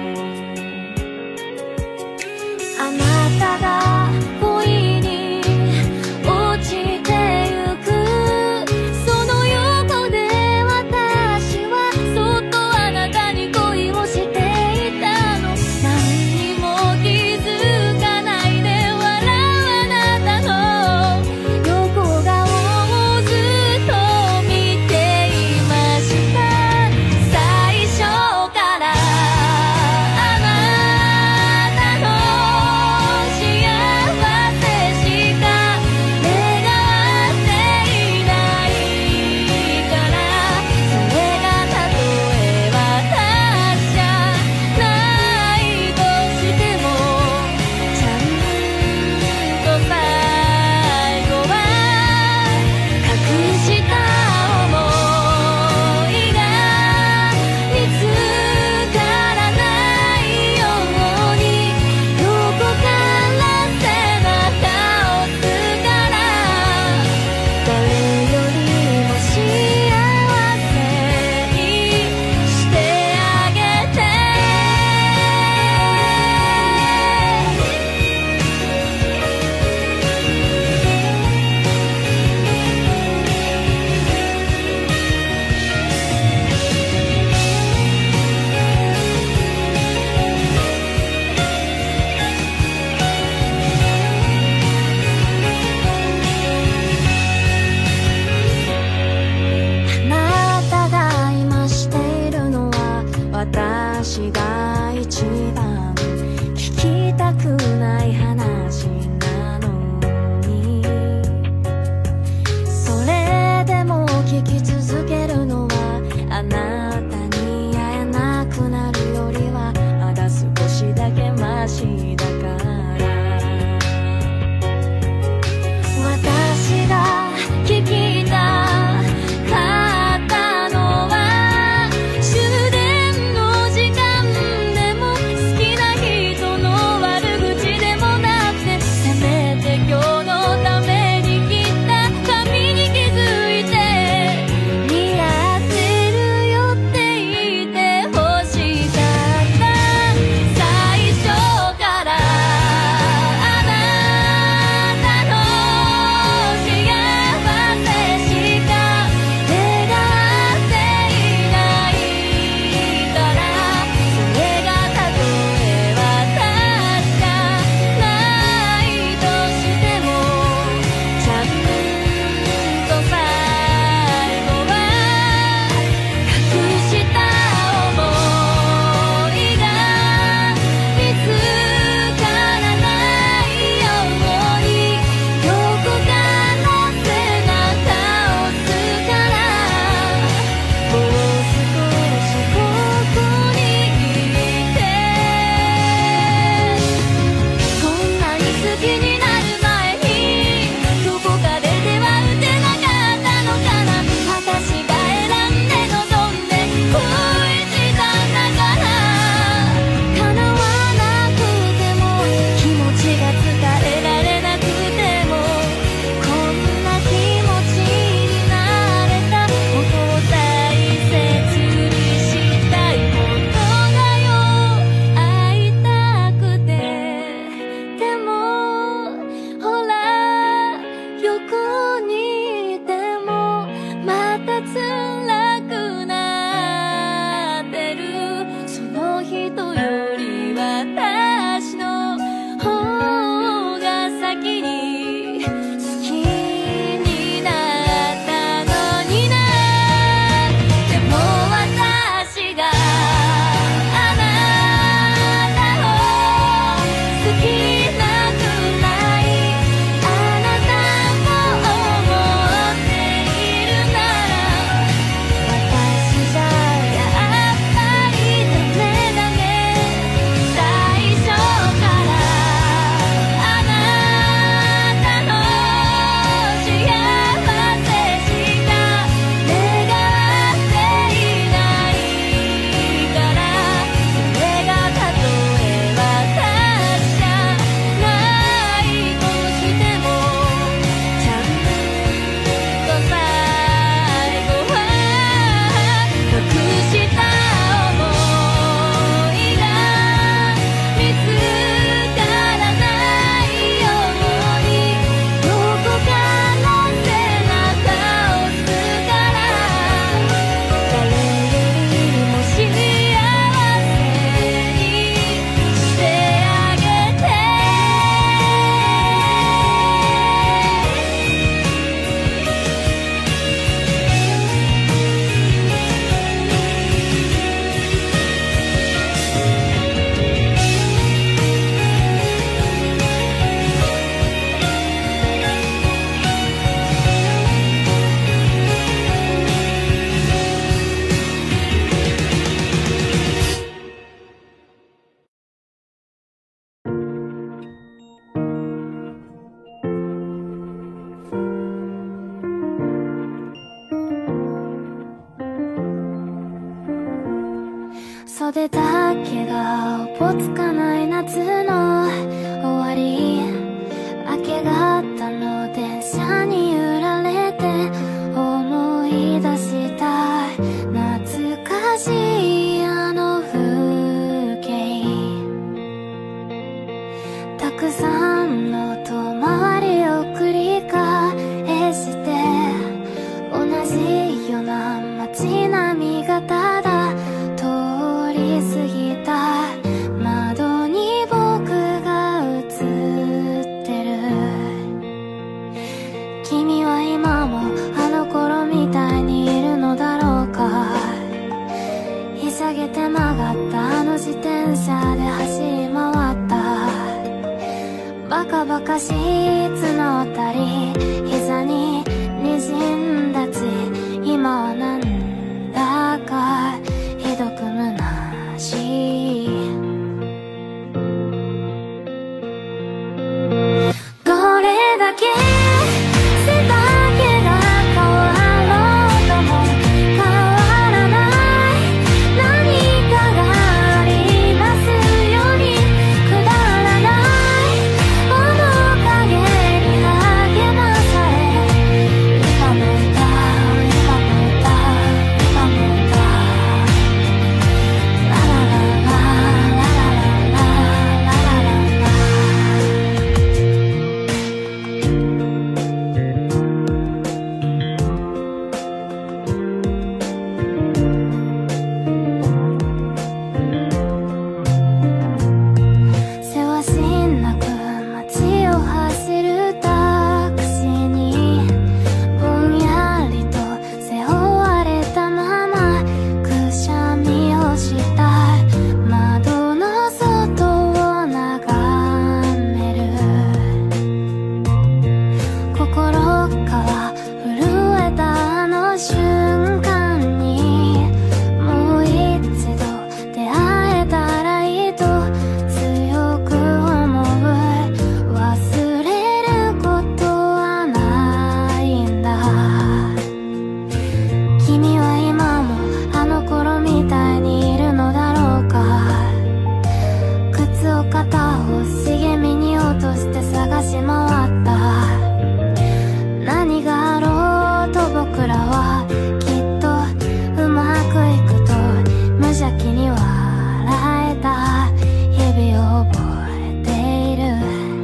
あなたが恋に落ちてゆくその横で私はそっとあなたに恋をしていたの。何にも気づかないで笑うあなたの横顔をずっと見ていました。最初からあなたの幸せしか願っていないから、それがたとえ私じゃないとしてもちゃんと最後は隠した想いが見つからないように横から背中を押すから、誰よりも幸せにしてあげて。あなたが今しているのは私が一番聞きたくない話なのに、それでも聞き続けるのはあなたに会えなくなるよりはまだ少しだけマシだから。私が聞きたかったのは終電の時間でも好きな人の悪口でもなくて、せめて今日のために切った髪に気づいて似合ってるよって言ってほしかった。最初からあなたの幸せしか願っていないから、それがたとえ私じゃないとしてもちゃんと最後は隠した想いが見つからないように横から背中を押すから、もう少しここにいて。こんなに好きになる前にどこかで手は打てなかったのかな。私が選んで望んで恋したんだから、叶わなくても気持ちが伝えられなくてもこんな気持ちになれたことを大切にしたいことだよ。会いたくてでもほら横にいてもまた辛くなってる。その人より私の方が先に好きになったのにな。でも私があなたを好きなくない、あなたも思っているなら袖だけがおぼつかない夏の終わり、明け方の電車に揺られて思い出した懐かしいあの風景、たくさんの遠回りを繰り返して同じような街並みがただ通り過ぎた、窓に僕が映ってる。君は今もあの頃みたいにいるのだろうか。ひしゃげて曲がったあの自転車で走り回った、バカバカしい綱渡り、膝に滲んだ血、今はなんだかひどく虚しい。どれだけ背丈が変わろうとも変わらない何かがありますように、くだらない面影に励まされ、今も歌う今も歌う今も歌う、ラララララララララララ。せわしなく街を走るタクシーにぼんやりと背負われたままくしゃみをした窓の外を眺める。心から震えたあの瞬間にもう一度出会えたらいいと強く思う。忘れることはないんだ。君は今もあの頃みたいにいるのだろうか。靴を片方茂みに落として探し回った。何があろうと僕らはきっとうまくいくと無邪気に笑えた日々を覚えている。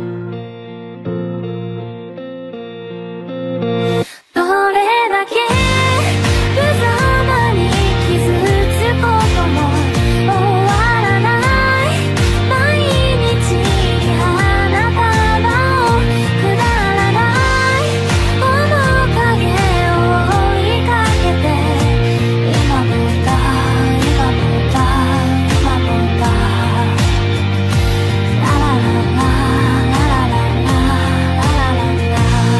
どれだけ無様に傷つくことも終わらない毎日に花束をくだらない面影を追いかけて、今も歌う今も歌う今も歌う、ラララララララララララ。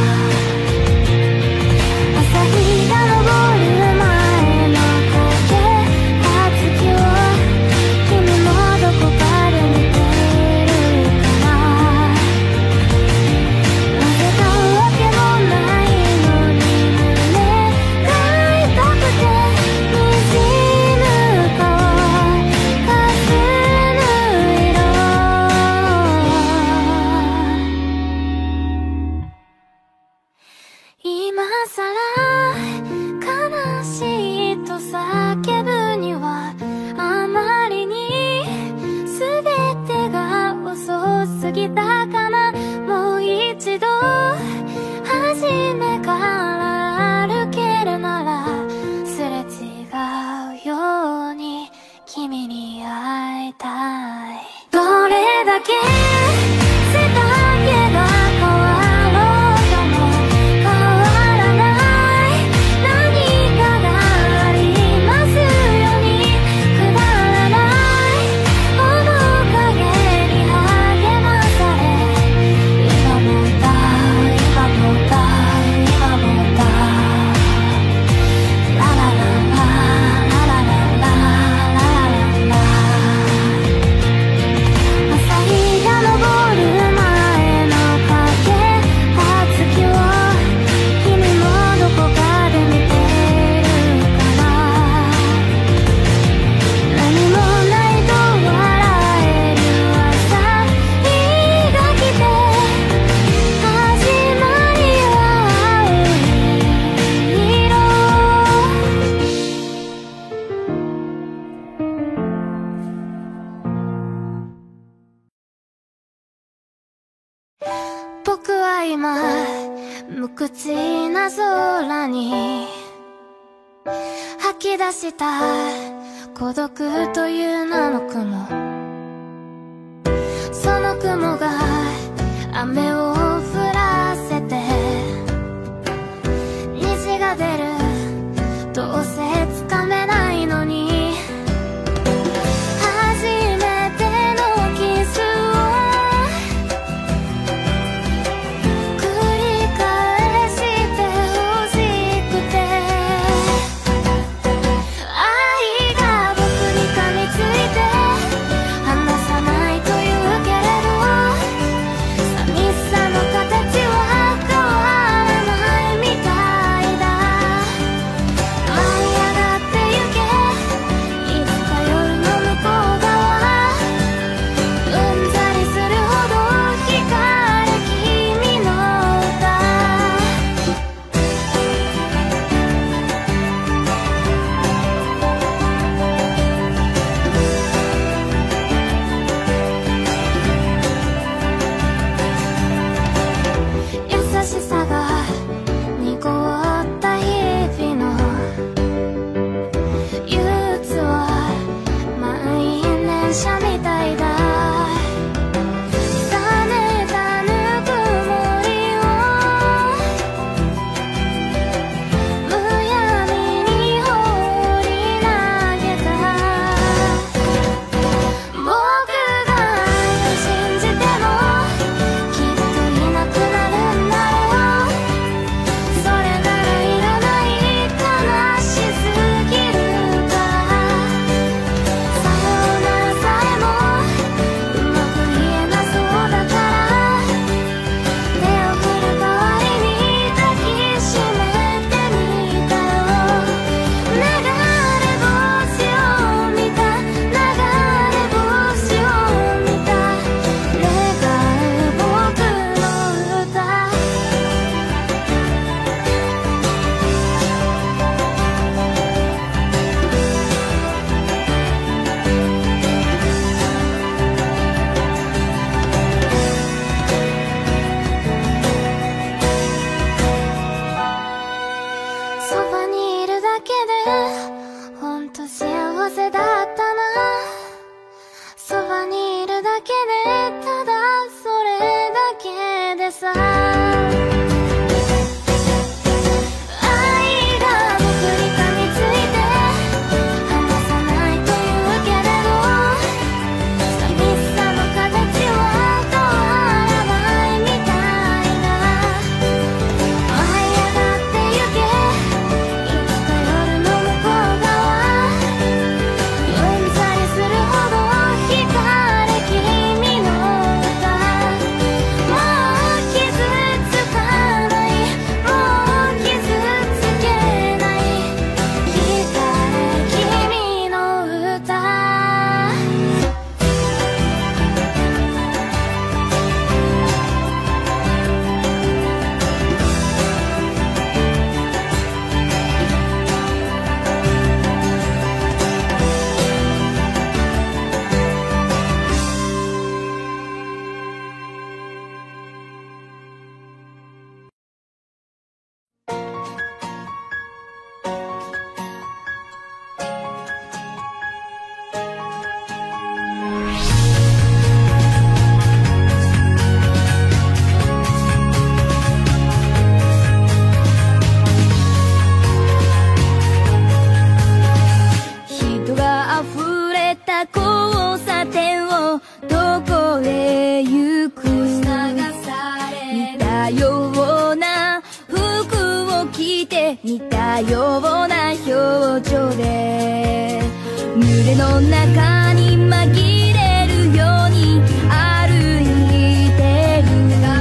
朝日が昇る前の風が月を君もどこかで見ているかな。なぜかわけもないのに胸が痛くて滲む顔かすむ色、今さら悲しいと叫ぶにはあまりに全てが遅すぎたかな。もう一度初めから歩けるならすれ違うように君に会いたい。どれだけ背丈が変わろうとも変わらない何かがありますように、くだらない面影に励まされ、今も歌う今も歌う今も歌う、ラララララララララララ。朝日が無口な空に吐き出した孤独という名の雲、その雲が雨を降らせて虹が出る、どうせつかめないのに初めてのキスを繰り返してほしくて、愛が僕に噛みついて離さないというけれど、寂しさの形は変わらないみたいだ。舞い上がってゆけ、いつか夜の向こう側、うんざりするほど光る君の歌。優しさが濁った日々の憂鬱は満員電車みたいだ。冷めたぬくもりをむやみに放り投げた。僕が愛を信じてもきっといなくなるんだろう。それならいらない、悲しすぎるから。さよならさえもうまく言えなそうだから、手を振る代わりに抱きしめてみたよ。流れ星を見た、流れ星を見た、願う僕の歌。そばにいるだけでほんと幸せだったな。そばにいるだけでただそれだけでさ。愛が僕に噛みついて離さないというけれど、寂しさの形は変わらないみたいだ。舞い上がってゆけ、いつか夜の向こう側、うんざりするほど光る君の歌。もう傷つかない、もう傷つけない、光る君の歌。 人が溢れた交差点をどこへ行く、似たような服を着て似たような表情で群れの中に紛れるように歩いてる。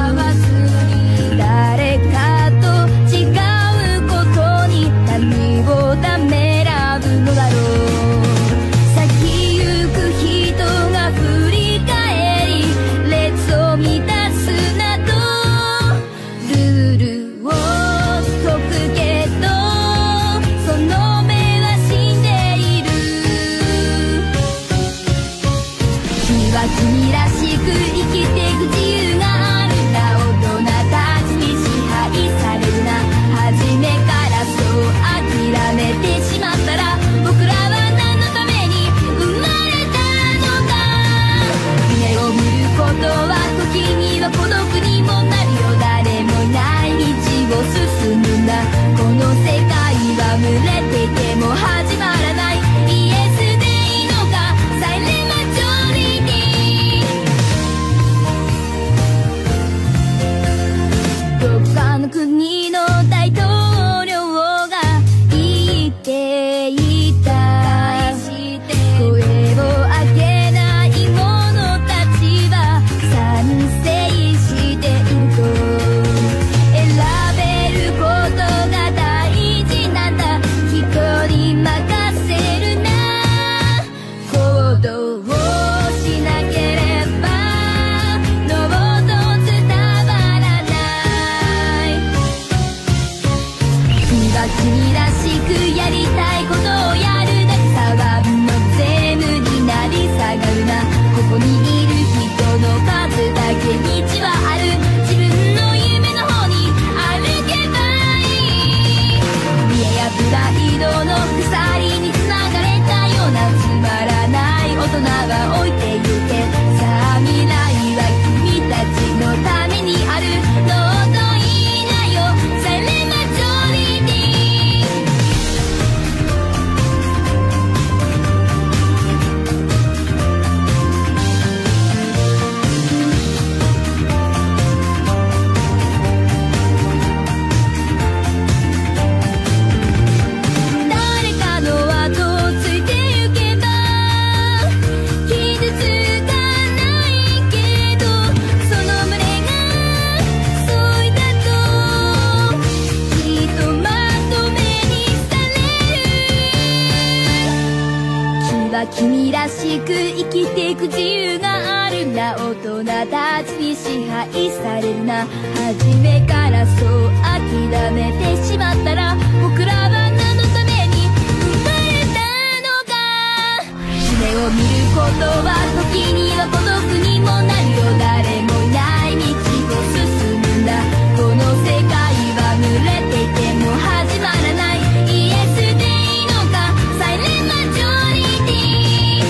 誰かと違うことに何をためらうのだろう。先行く人が振り返り列を乱すなどルールを解くけど、その目は死んでいる。 は君らしく生きていく自由があるな。大人たちに支配されるな。初めからそう諦めてしまったら、僕らは何のために生まれたのか。夢を見ることは時には孤独にもなるよ。誰もいない道を進むんだ。この世界は濡れていても始まらない。イエスでいいのか、サイレンマジョリティ。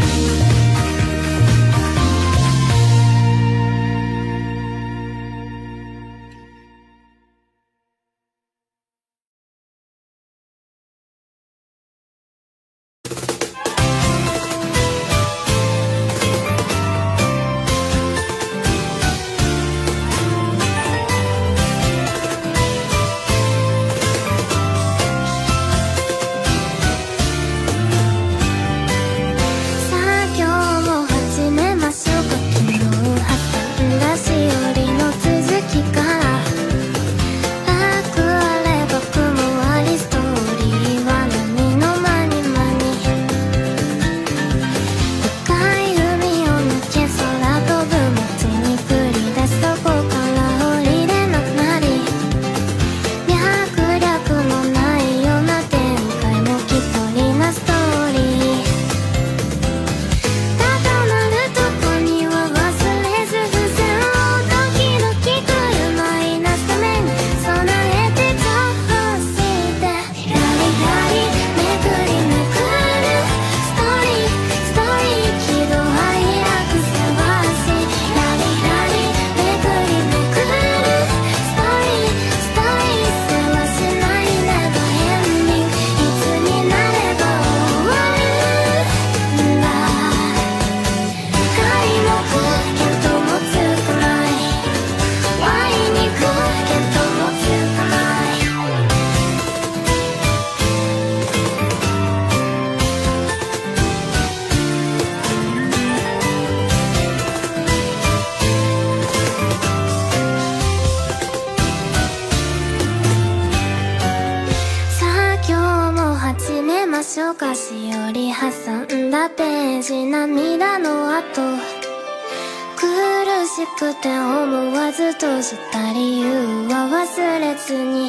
かしおり挟んだページ、涙の後苦しくて思わずとした理由は忘れずに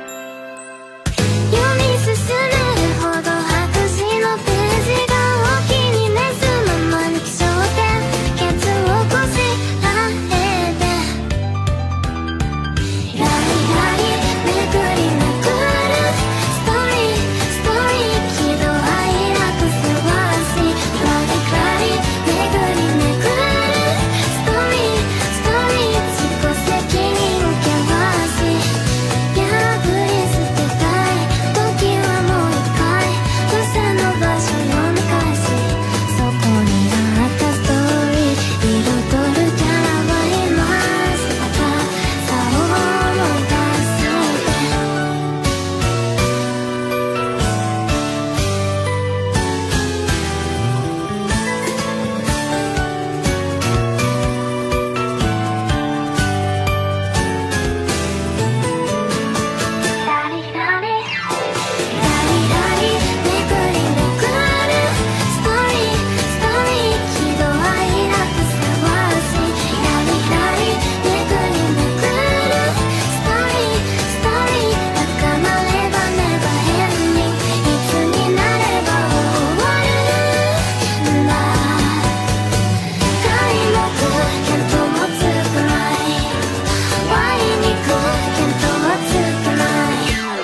読み進めるほど白紙のページがお気に召すままに気象点ケツをこしらえてラリラリめくりめくるストーリーストーリー喜怒哀楽せわしラリラリめくりめくるストーリーストーリー自己責任険し破り捨てたい時はもう一回伏線の場所読み返しそこにあったストーリー彩るキャラはいます姿さを思い出ラリラリラリラリめくりめくるストーリーストーリー喜怒哀楽せわしラリラリめくりめくるストーリーストーリー高まればネバーエンディングいつになれば終わるんだ皆目見当もつかないワイにく見当はつかない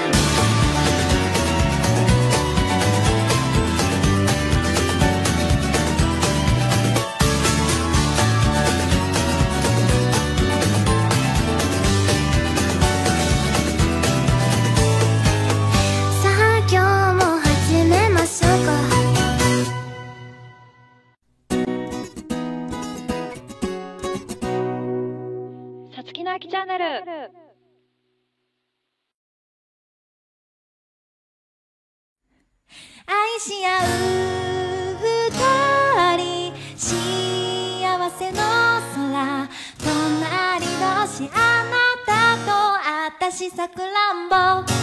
さあ今日も始めましょうかさつきのあきチャンネル。 愛し合う二人幸せの空隣同士あなたと私さくらんぼ